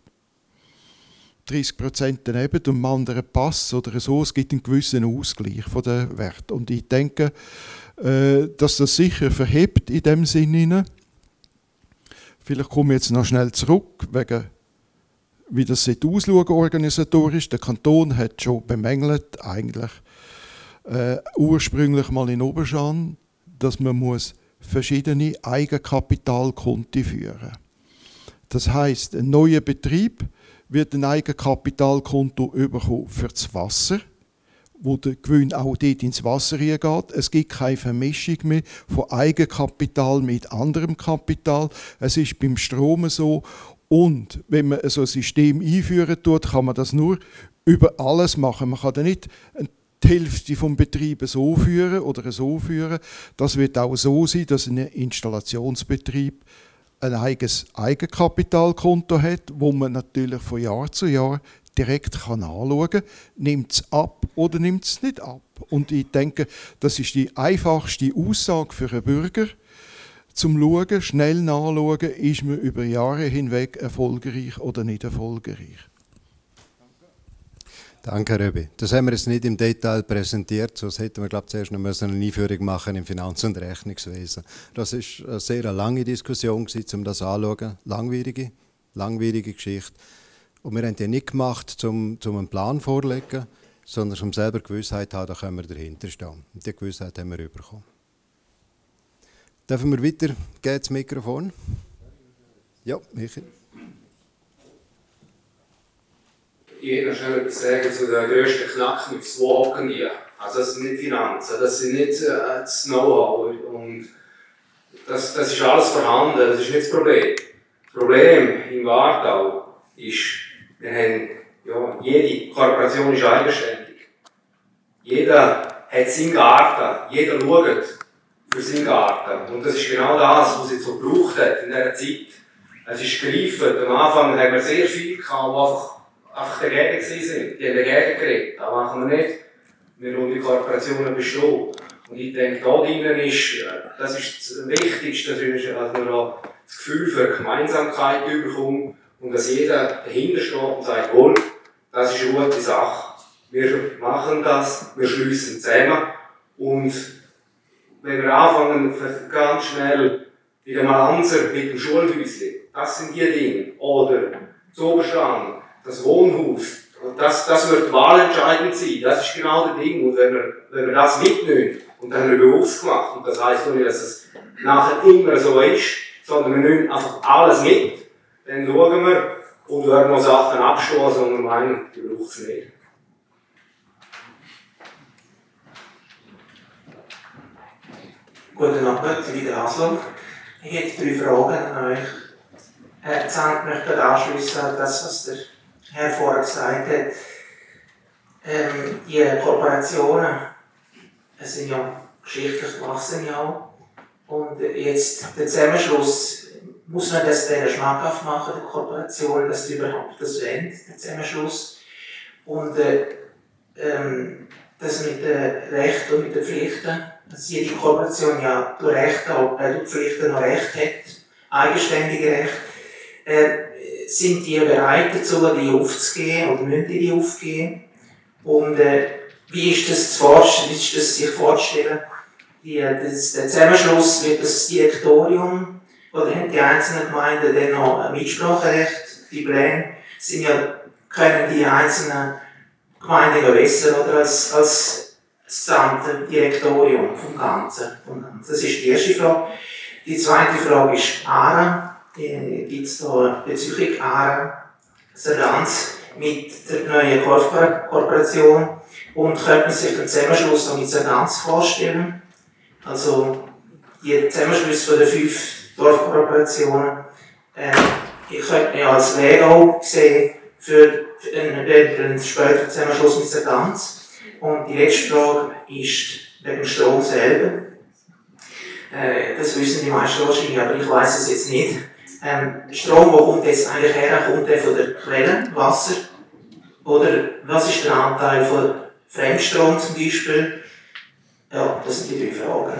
30% daneben und im anderen passt oder so. Es gibt einen gewissen Ausgleich von den Werten. Und ich denke, dass das sicher verhebt in dem Sinne. Vielleicht komme ich jetzt noch schnell zurück, wegen wie das ausschaut organisatorisch. Der Kanton hat schon bemängelt, eigentlich ursprünglich mal in Oberschan, dass man verschiedene Eigenkapitalkonti führen muss. Das heisst, ein neuer Betrieb wird ein Eigenkapitalkonto bekommen für das Wasser, wo der Gewinn auch dort ins Wasser reingeht. Es gibt keine Vermischung mehr von Eigenkapital mit anderem Kapital. Es ist beim Strom so. Und wenn man so ein System einführen tut, kann man das nur über alles machen. Man kann da nicht die Hälfte des Betriebes so führen oder so führen. Das wird auch so sein, dass ein Installationsbetrieb ein eigenes Eigenkapitalkonto hat, wo man natürlich von Jahr zu Jahr direkt anschauen kann, nimmt es ab oder nimmt es nicht ab. Und ich denke, das ist die einfachste Aussage für einen Bürger, zum Schauen, schnell nachschauen, ist man über Jahre hinweg erfolgreich oder nicht erfolgreich. Danke, Röbi. Das haben wir jetzt nicht im Detail präsentiert, sonst hätten wir, glaube ich, zuerst noch eine Einführung machen im Finanz- und Rechnungswesen. Das war eine sehr lange Diskussion, um das anzuschauen. Langwierige Geschichte. Und wir haben die nicht gemacht, um einen Plan vorzulegen, sondern um selber Gewissheit zu haben, da können wir dahinter stehen. Und diese Gewissheit haben wir bekommen. Dürfen wir weitergehen, das Mikrofon? Ja, Michael. Ich will schnell etwas sagen zu den grössten Knacknüssen. Wo hocken die? Also das sind nicht Finanzen, das sind nicht das Know-how. Und das ist alles vorhanden, das ist nicht das Problem. Das Problem im Wartau ist, wir haben, ja, jede Kooperation ist eigenständig. Jeder hat seinen Garten, jeder schaut für seinen Garten. Und das ist genau das, was es so gebraucht hat in dieser Zeit. Es ist greifend. Am Anfang haben wir sehr viel gehabt, die einfach dagegen waren. Die haben dagegen geredet. Das machen wir nicht. Wir wollen die Kooperationen bestehen. Und ich denke, da drinnen ist, das ist das Wichtigste, dass wir da das Gefühl für Gemeinsamkeit bekommen und dass jeder dahinter steht und sagt, wohl, das ist eine gute Sache. Wir machen das, wir schliessen zusammen. Und wenn wir anfangen, ganz schnell wieder mal Anser mit dem Schulhäuschen, das sind die Dinge. Oder das Oberstrand, das Wohnhaus. Und das wird wahlentscheidend sein. Das ist genau das Ding. Und wenn wir das mitnehmen, und dann haben wir bewusst gemacht, und das heisst nicht, dass es nachher immer so ist, sondern wir nehmen einfach alles mit, dann schauen wir und werden noch Sachen abstoßen und wir meinen, die braucht es nicht. Guten Abend, wieder Haslund. Ich hätte 3 Fragen an euch. Herr Zandt möchte anschließen an das, was der Herr vorher gesagt hat. Die Kooperationen sind ja geschichtlich gewachsen. Ja. Und jetzt der Zusammenschluss, muss man das denen schmackhaft machen, der Kooperation, dass sie überhaupt das wollen, der Zusammenschluss. Und das mit den Rechten und mit den Pflichten, dass jede Kooperation ja durch Rechte, durch Pflichten noch Recht hat, eigenständige Rechte, sind die bereit dazu, die aufzugeben oder müssen die aufgeben? Und wie ist das sich vorzustellen? Der Zusammenschluss wird das Direktorium, oder haben die einzelnen Gemeinden dann noch ein Mitspracherecht? Die Pläne sind ja, können die einzelnen Gemeinden ja besser, oder, als das gesamte Direktorium vom Ganzen. Das ist die erste Frage. Die zweite Frage ist ARA. Gibt es da eine Beziehung ARA, Sargans, mit der neuen Kooperation? Und könnte man sich den Zusammenschluss mit Sargans vorstellen? Also, die Zusammenschluss von den 5 Dorfkooperationen, ich könnte mir als Weg auch sehen für einen späteren Zusammenschluss mit Sargans. Und die letzte Frage ist wegen dem Strom selber. Das wissen die meisten wahrscheinlich, aber ich weiss es jetzt nicht. Strom, wo kommt jetzt eigentlich her? Kommt der von der Quelle, Wasser? Oder was ist der Anteil von Fremdstrom zum Beispiel? Ja, das sind die 3 Fragen.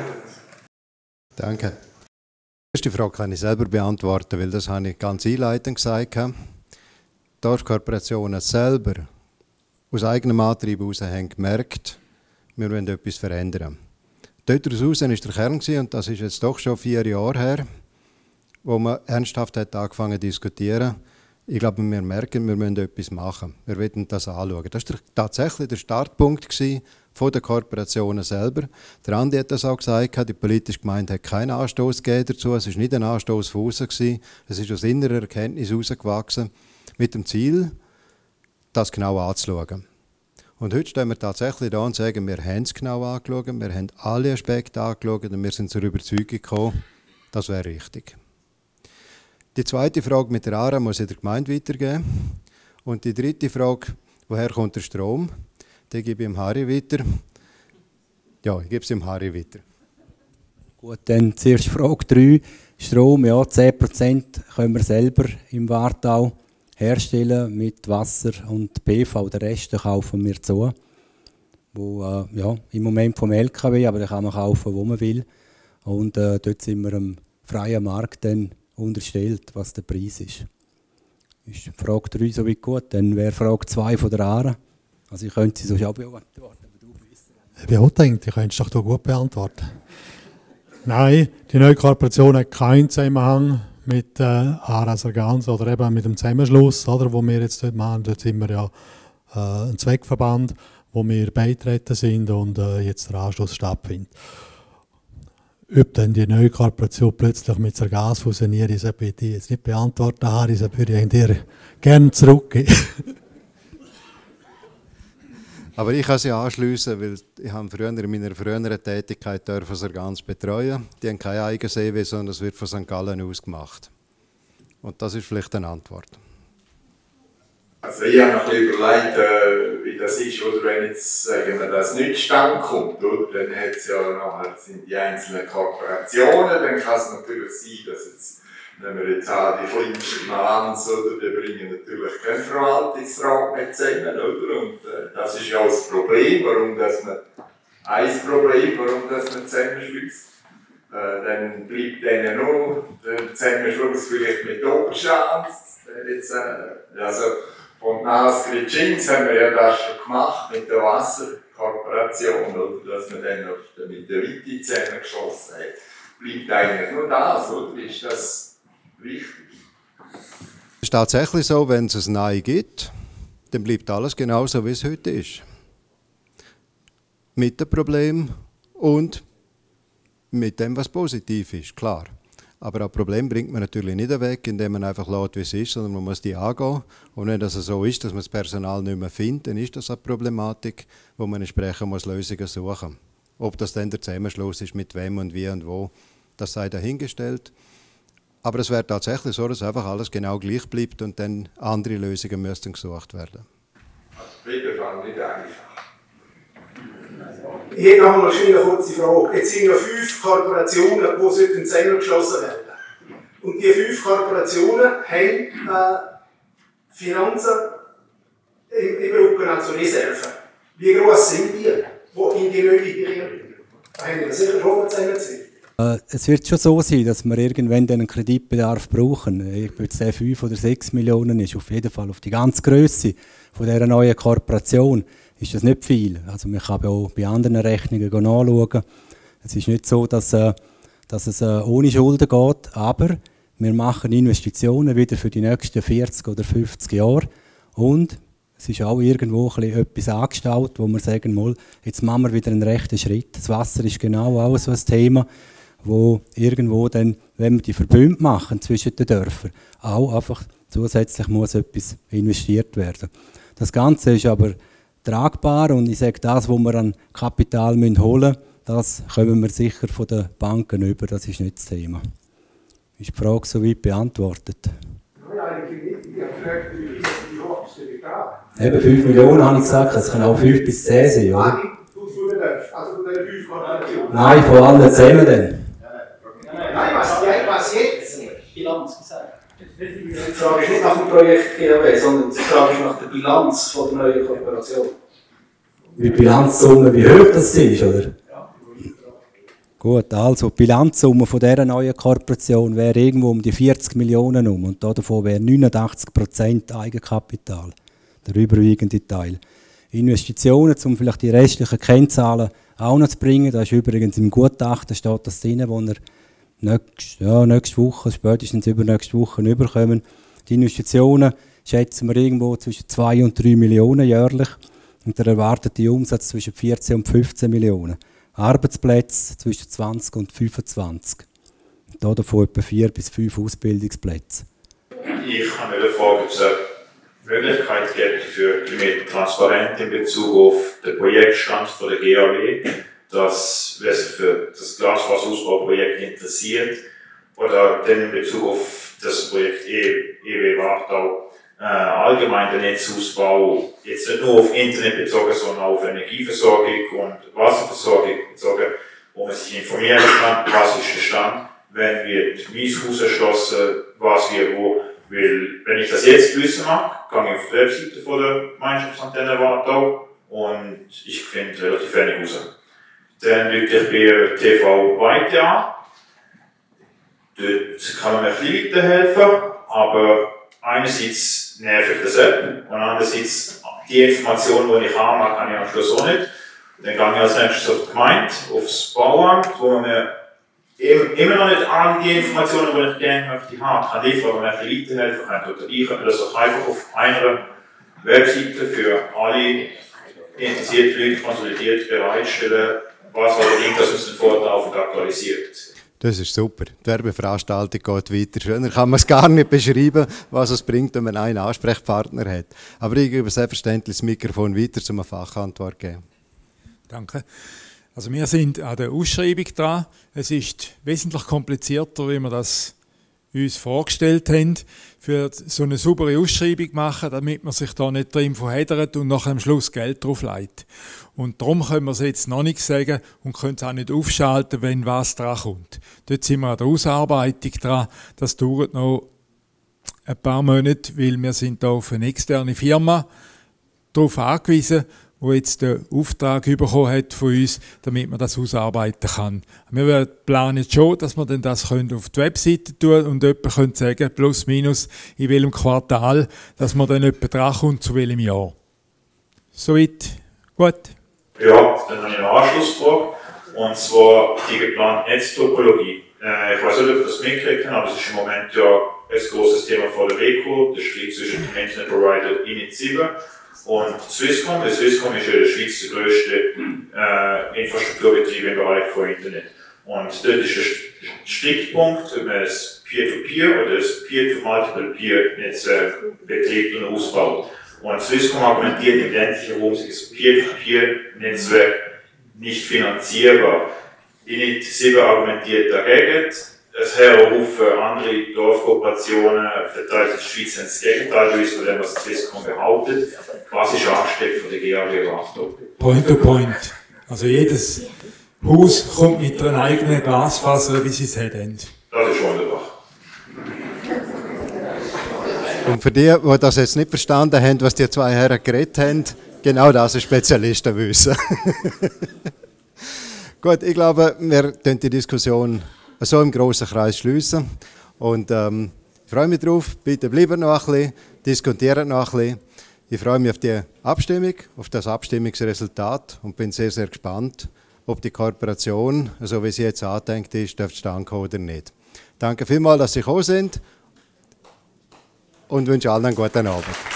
Danke. Die erste Frage kann ich selber beantworten, weil das habe ich ganz einleitend gesagt. Die Dorfkooperationen selber aus eigenem Antrieb heraus haben gemerkt, wir wollen etwas verändern. Daraus war der Kern, und das ist jetzt doch schon 4 Jahre her, wo man ernsthaft hat angefangen zu diskutieren. Ich glaube, wir merken, wir müssen etwas machen. Wir wollen das anschauen. Das war tatsächlich der Startpunkt von den Kooperationen selber. Der Andi hat das auch gesagt, die politische Gemeinde hat keinen Anstoß gegeben dazu. Es war nicht ein Anstoß von außen. Es ist aus innerer Erkenntnis herausgewachsen, mit dem Ziel, das genau anzuschauen. Und heute stehen wir tatsächlich da und sagen, wir haben es genau angeschaut, wir haben alle Aspekte angeschaut und wir sind zur Überzeugung gekommen, das wäre richtig. Die zweite Frage mit der ARA muss ich der Gemeinde weitergeben. Und die dritte Frage, woher kommt der Strom? Die gebe ich dem Harry weiter. Ja, ich gebe es dem Harry weiter. Gut, dann zuerst Frage 3. Strom, ja, 10% können wir selber im Wartau herstellen mit Wasser und PV. Den Rest kaufen wir zu. Wo, ja, im Moment vom LKW, aber den kann man kaufen, wo man will. Und dort sind wir am freien Markt dann unterstellt, was der Preis ist. Ist Frage 3 soweit gut? Dann wäre Frage 2 von der ARA. Also ich könnte sie so schon beantworten. Ich auch denke, ich könnte es doch gut beantworten. Nein, die neue Kooperation hat keinen Zusammenhang mit ARA Sargans oder eben mit dem Zusammenschluss, oder, wo wir jetzt dort machen. Dort sind wir ja ein Zweckverband, wo wir beitreten sind und jetzt der Anschluss stattfindet. Ob dann die neue Kooperation plötzlich mit Sargans fusioniert, das bitte ich jetzt nicht beantworten, Harry, das würde ich dir gerne zurückgeben. Aber ich kann sie anschliessen, weil ich habe früher in meiner früheren Tätigkeit Sargans betreuen. Die haben kein eigenes EW, sondern es wird von St. Gallen aus gemacht. Und das ist vielleicht eine Antwort. Also ich habe noch ein bisschen überlegt, wie das ist, oder wenn jetzt, sagen wir, das nicht zustande kommt, oder? Dann hat es ja nachher sind die einzelnen Kooperationen, dann kann es natürlich sein, dass jetzt, wenn wir jetzt an die kleinste Malanz, oder, die bringen natürlich keinen Verwaltungsrat mehr zusammen, oder? Und das ist ja auch das Problem, warum man zusammenschließt. Dann bleibt denen nur der Zusammenschluss vielleicht mit Oberschanz. Also von Nasgrid Jeans haben wir ja das schon gemacht mit der Wasserkooperation, oder? Dass man dann mit der Witte zusammengeschlossen hat. Bleibt eigentlich nur das, oder? Ist das wichtig? Es ist tatsächlich so, wenn es ein Nein gibt, dann bleibt alles genauso, wie es heute ist. Mit dem Problem und mit dem, was positiv ist, klar. Aber ein Problem bringt man natürlich nicht weg, indem man einfach lässt, wie es ist, sondern man muss die angehen. Und wenn das so ist, dass man das Personal nicht mehr findet, dann ist das eine Problematik, wo man entsprechend muss Lösungen suchen muss. Ob das dann der Zusammenschluss ist, mit wem und wie und wo, das sei dahingestellt. Aber es wäre tatsächlich so, dass einfach alles genau gleich bleibt und dann andere Lösungen müssten gesucht werden. Bitte fand nicht einfach. Ich habe noch mal eine kurze Frage. Jetzt sind ja 5 Korporationen, die zusammengeschlossen werden. Und diese 5 Korporationen haben Finanzen im Rücken, also Reserven. Wie groß sind die in die neue Regierung? Da haben wir sicher schon zusammengesehen. Es wird schon so sein, dass wir irgendwann einen Kreditbedarf brauchen. Ich würde sagen, 5 oder 6 Millionen ist auf jeden Fall auf die ganze Grösse von dieser neuen Kooperation ist das nicht viel. Also man kann auch bei anderen Rechnungen nachschauen. Es ist nicht so, dass es ohne Schulden geht, aber wir machen Investitionen wieder für die nächsten 40 oder 50 Jahre und es ist auch irgendwo etwas angestaut, wo wir sagen, mal, jetzt machen wir wieder einen rechten Schritt. Das Wasser ist genau auch so ein Thema, wo irgendwo dann, wenn wir die Verbünde machen zwischen den Dörfern, auch einfach zusätzlich muss etwas investiert werden. Das Ganze ist aber tragbar und ich sage, das, was wir an Kapital holen müssen, das kommen wir sicher von den Banken über, das ist nicht das Thema. Ist die Frage soweit beantwortet? Nein, eigentlich nicht. Ich habe gefragt, wie hoch ist der Betrag? Eben 5 Millionen habe ich gesagt, es kann auch 5 bis 10 sein, oder? Nein, also von den 5 Korporationen. Nein, von allen zusammen dann. Nein, was jetzt? Bilanz gesagt. Die Frage ist nicht nach dem Projekt GAW, sondern die Frage ist nach der Bilanz von der neuen Kooperation. Die Bilanzsumme, wie hoch das ist, oder? Gut, also die Bilanzsumme von dieser neuen Kooperation wäre irgendwo um die 40 Millionen und davon wäre 89% Eigenkapital, der überwiegende Teil. Investitionen, um vielleicht die restlichen Kennzahlen auch noch zu bringen, da ist übrigens im Gutachten steht das drin, wo wir nächste Woche, spätestens übernächste Woche überkommen. Die Investitionen schätzen wir irgendwo zwischen 2 und 3 Millionen jährlich und der erwartete Umsatz zwischen 14 und 15 Millionen. Arbeitsplätze zwischen 20 und 25. Und davon etwa 4 bis 5 Ausbildungsplätze. Ich habe eine Frage, ob es eine Möglichkeit gibt für mehr Transparenz in Bezug auf den Projektstand von der GAW, dass wer sich für das Glasfaserausbauprojekt interessiert oder dann in Bezug auf das Projekt EW Wartau allgemein der Netzausbau jetzt nicht nur auf Internet bezogen, sondern auch auf Energieversorgung und Wasserversorgung bezogen, wo man sich informieren kann, was ist der Stand, wenn wird Mieshaus erschlossen, was wir wo, weil wenn ich das jetzt wissen mag, gehe ich auf die Webseite von der Gemeinschaftsantenne Wartau und ich finde relativ wenig raus. Dann schaue ich bei TV weiter an. Dort kann man mir ein bisschen weiterhelfen, aber einerseits nervt das App und andererseits die Informationen, die ich habe, kann ich am Schluss auch nicht. Dann gehe ich als nächstes auf die Gemeinde, aufs Bauamt, wo man mir immer noch nicht alle die Informationen, die ich gerne möchte haben, kann liefern, aber mir ein bisschen weiterhelfen kann. Oder ich könnte das auch einfach auf einer Webseite für alle interessierten Leute konsolidiert bereitstellen, was allerdings das uns den Vorlauf aktualisiert. Das ist super. Die Werbeveranstaltung geht weiter. Schöner kann man es gar nicht beschreiben, was es bringt, wenn man einen Ansprechpartner hat. Aber ich gebe selbstverständlich das Mikrofon weiter, um eine Fachantwort zu geben. Danke. Also wir sind an der Ausschreibung dran. Es ist wesentlich komplizierter, wie wir das uns vorgestellt haben, für so eine saubere Ausschreibung machen, damit man sich da nicht drin verheddert und nach am Schluss Geld drauf legt. Und darum können wir es jetzt noch nicht sagen und können es auch nicht aufschalten, wenn was dran kommt. Dort sind wir an der Ausarbeitung dran. Das dauert noch ein paar Monate, weil wir sind da auf eine externe Firma darauf angewiesen, die jetzt den Auftrag bekommen hat von uns, damit man das ausarbeiten kann. Wir planen schon, dass wir dann das auf die Webseite tun und jemand könnte sagen, plus minus, in welchem Quartal, dass man dann jemand drankommt, zu welchem Jahr. Soweit gut? Ja, dann habe ich eine Anschlussfrage, und zwar die geplante Netztopologie. Ich weiß nicht, ob ihr das mitgekriegt habt, aber es ist im Moment ja ein grosses Thema von der WECO, der Streit zwischen dem Internet Provider Init7 und Swisscom. Swisscom ist ja der Schweiz der grösste Infrastrukturbetrieb im Bereich von Internet. Und dort ist der Stichpunkt, ob man das Peer-to-Peer oder das Peer-to-Multiple-Peer-Netzwerk betreibt und ausbaut. Und Swisscom argumentiert im ländlichen Raum, ist das Peer-to-Peer-Netzwerk nicht finanzierbar. Init7 argumentiert dagegen. es haben auch andere Dorfkooperationen verteilt in der Schweiz das Gegenteil von dem, was Swisscom behauptet. Was ist Anstieg von der GAW Wartau? Point to point. Also jedes Haus kommt mit einer eigenen Glasfaser, wie sie es haben. Das ist wunderbar. Und für die, die das jetzt nicht verstanden haben, was die zwei Herren geredet haben, genau das ist Spezialisten wissen. Gut, ich glaube, wir können die Diskussion so im grossen Kreis schliessen. Und ich freue mich darauf. Bitte bleiben noch ein bisschen, diskutieren noch ein bisschen. Ich freue mich auf die Abstimmung, auf das Abstimmungsresultat und bin sehr, sehr gespannt, ob die Kooperation, so wie sie jetzt angedenkt ist, zustande kommen oder nicht. Danke vielmals, dass Sie gekommen sind und wünsche allen einen guten Abend.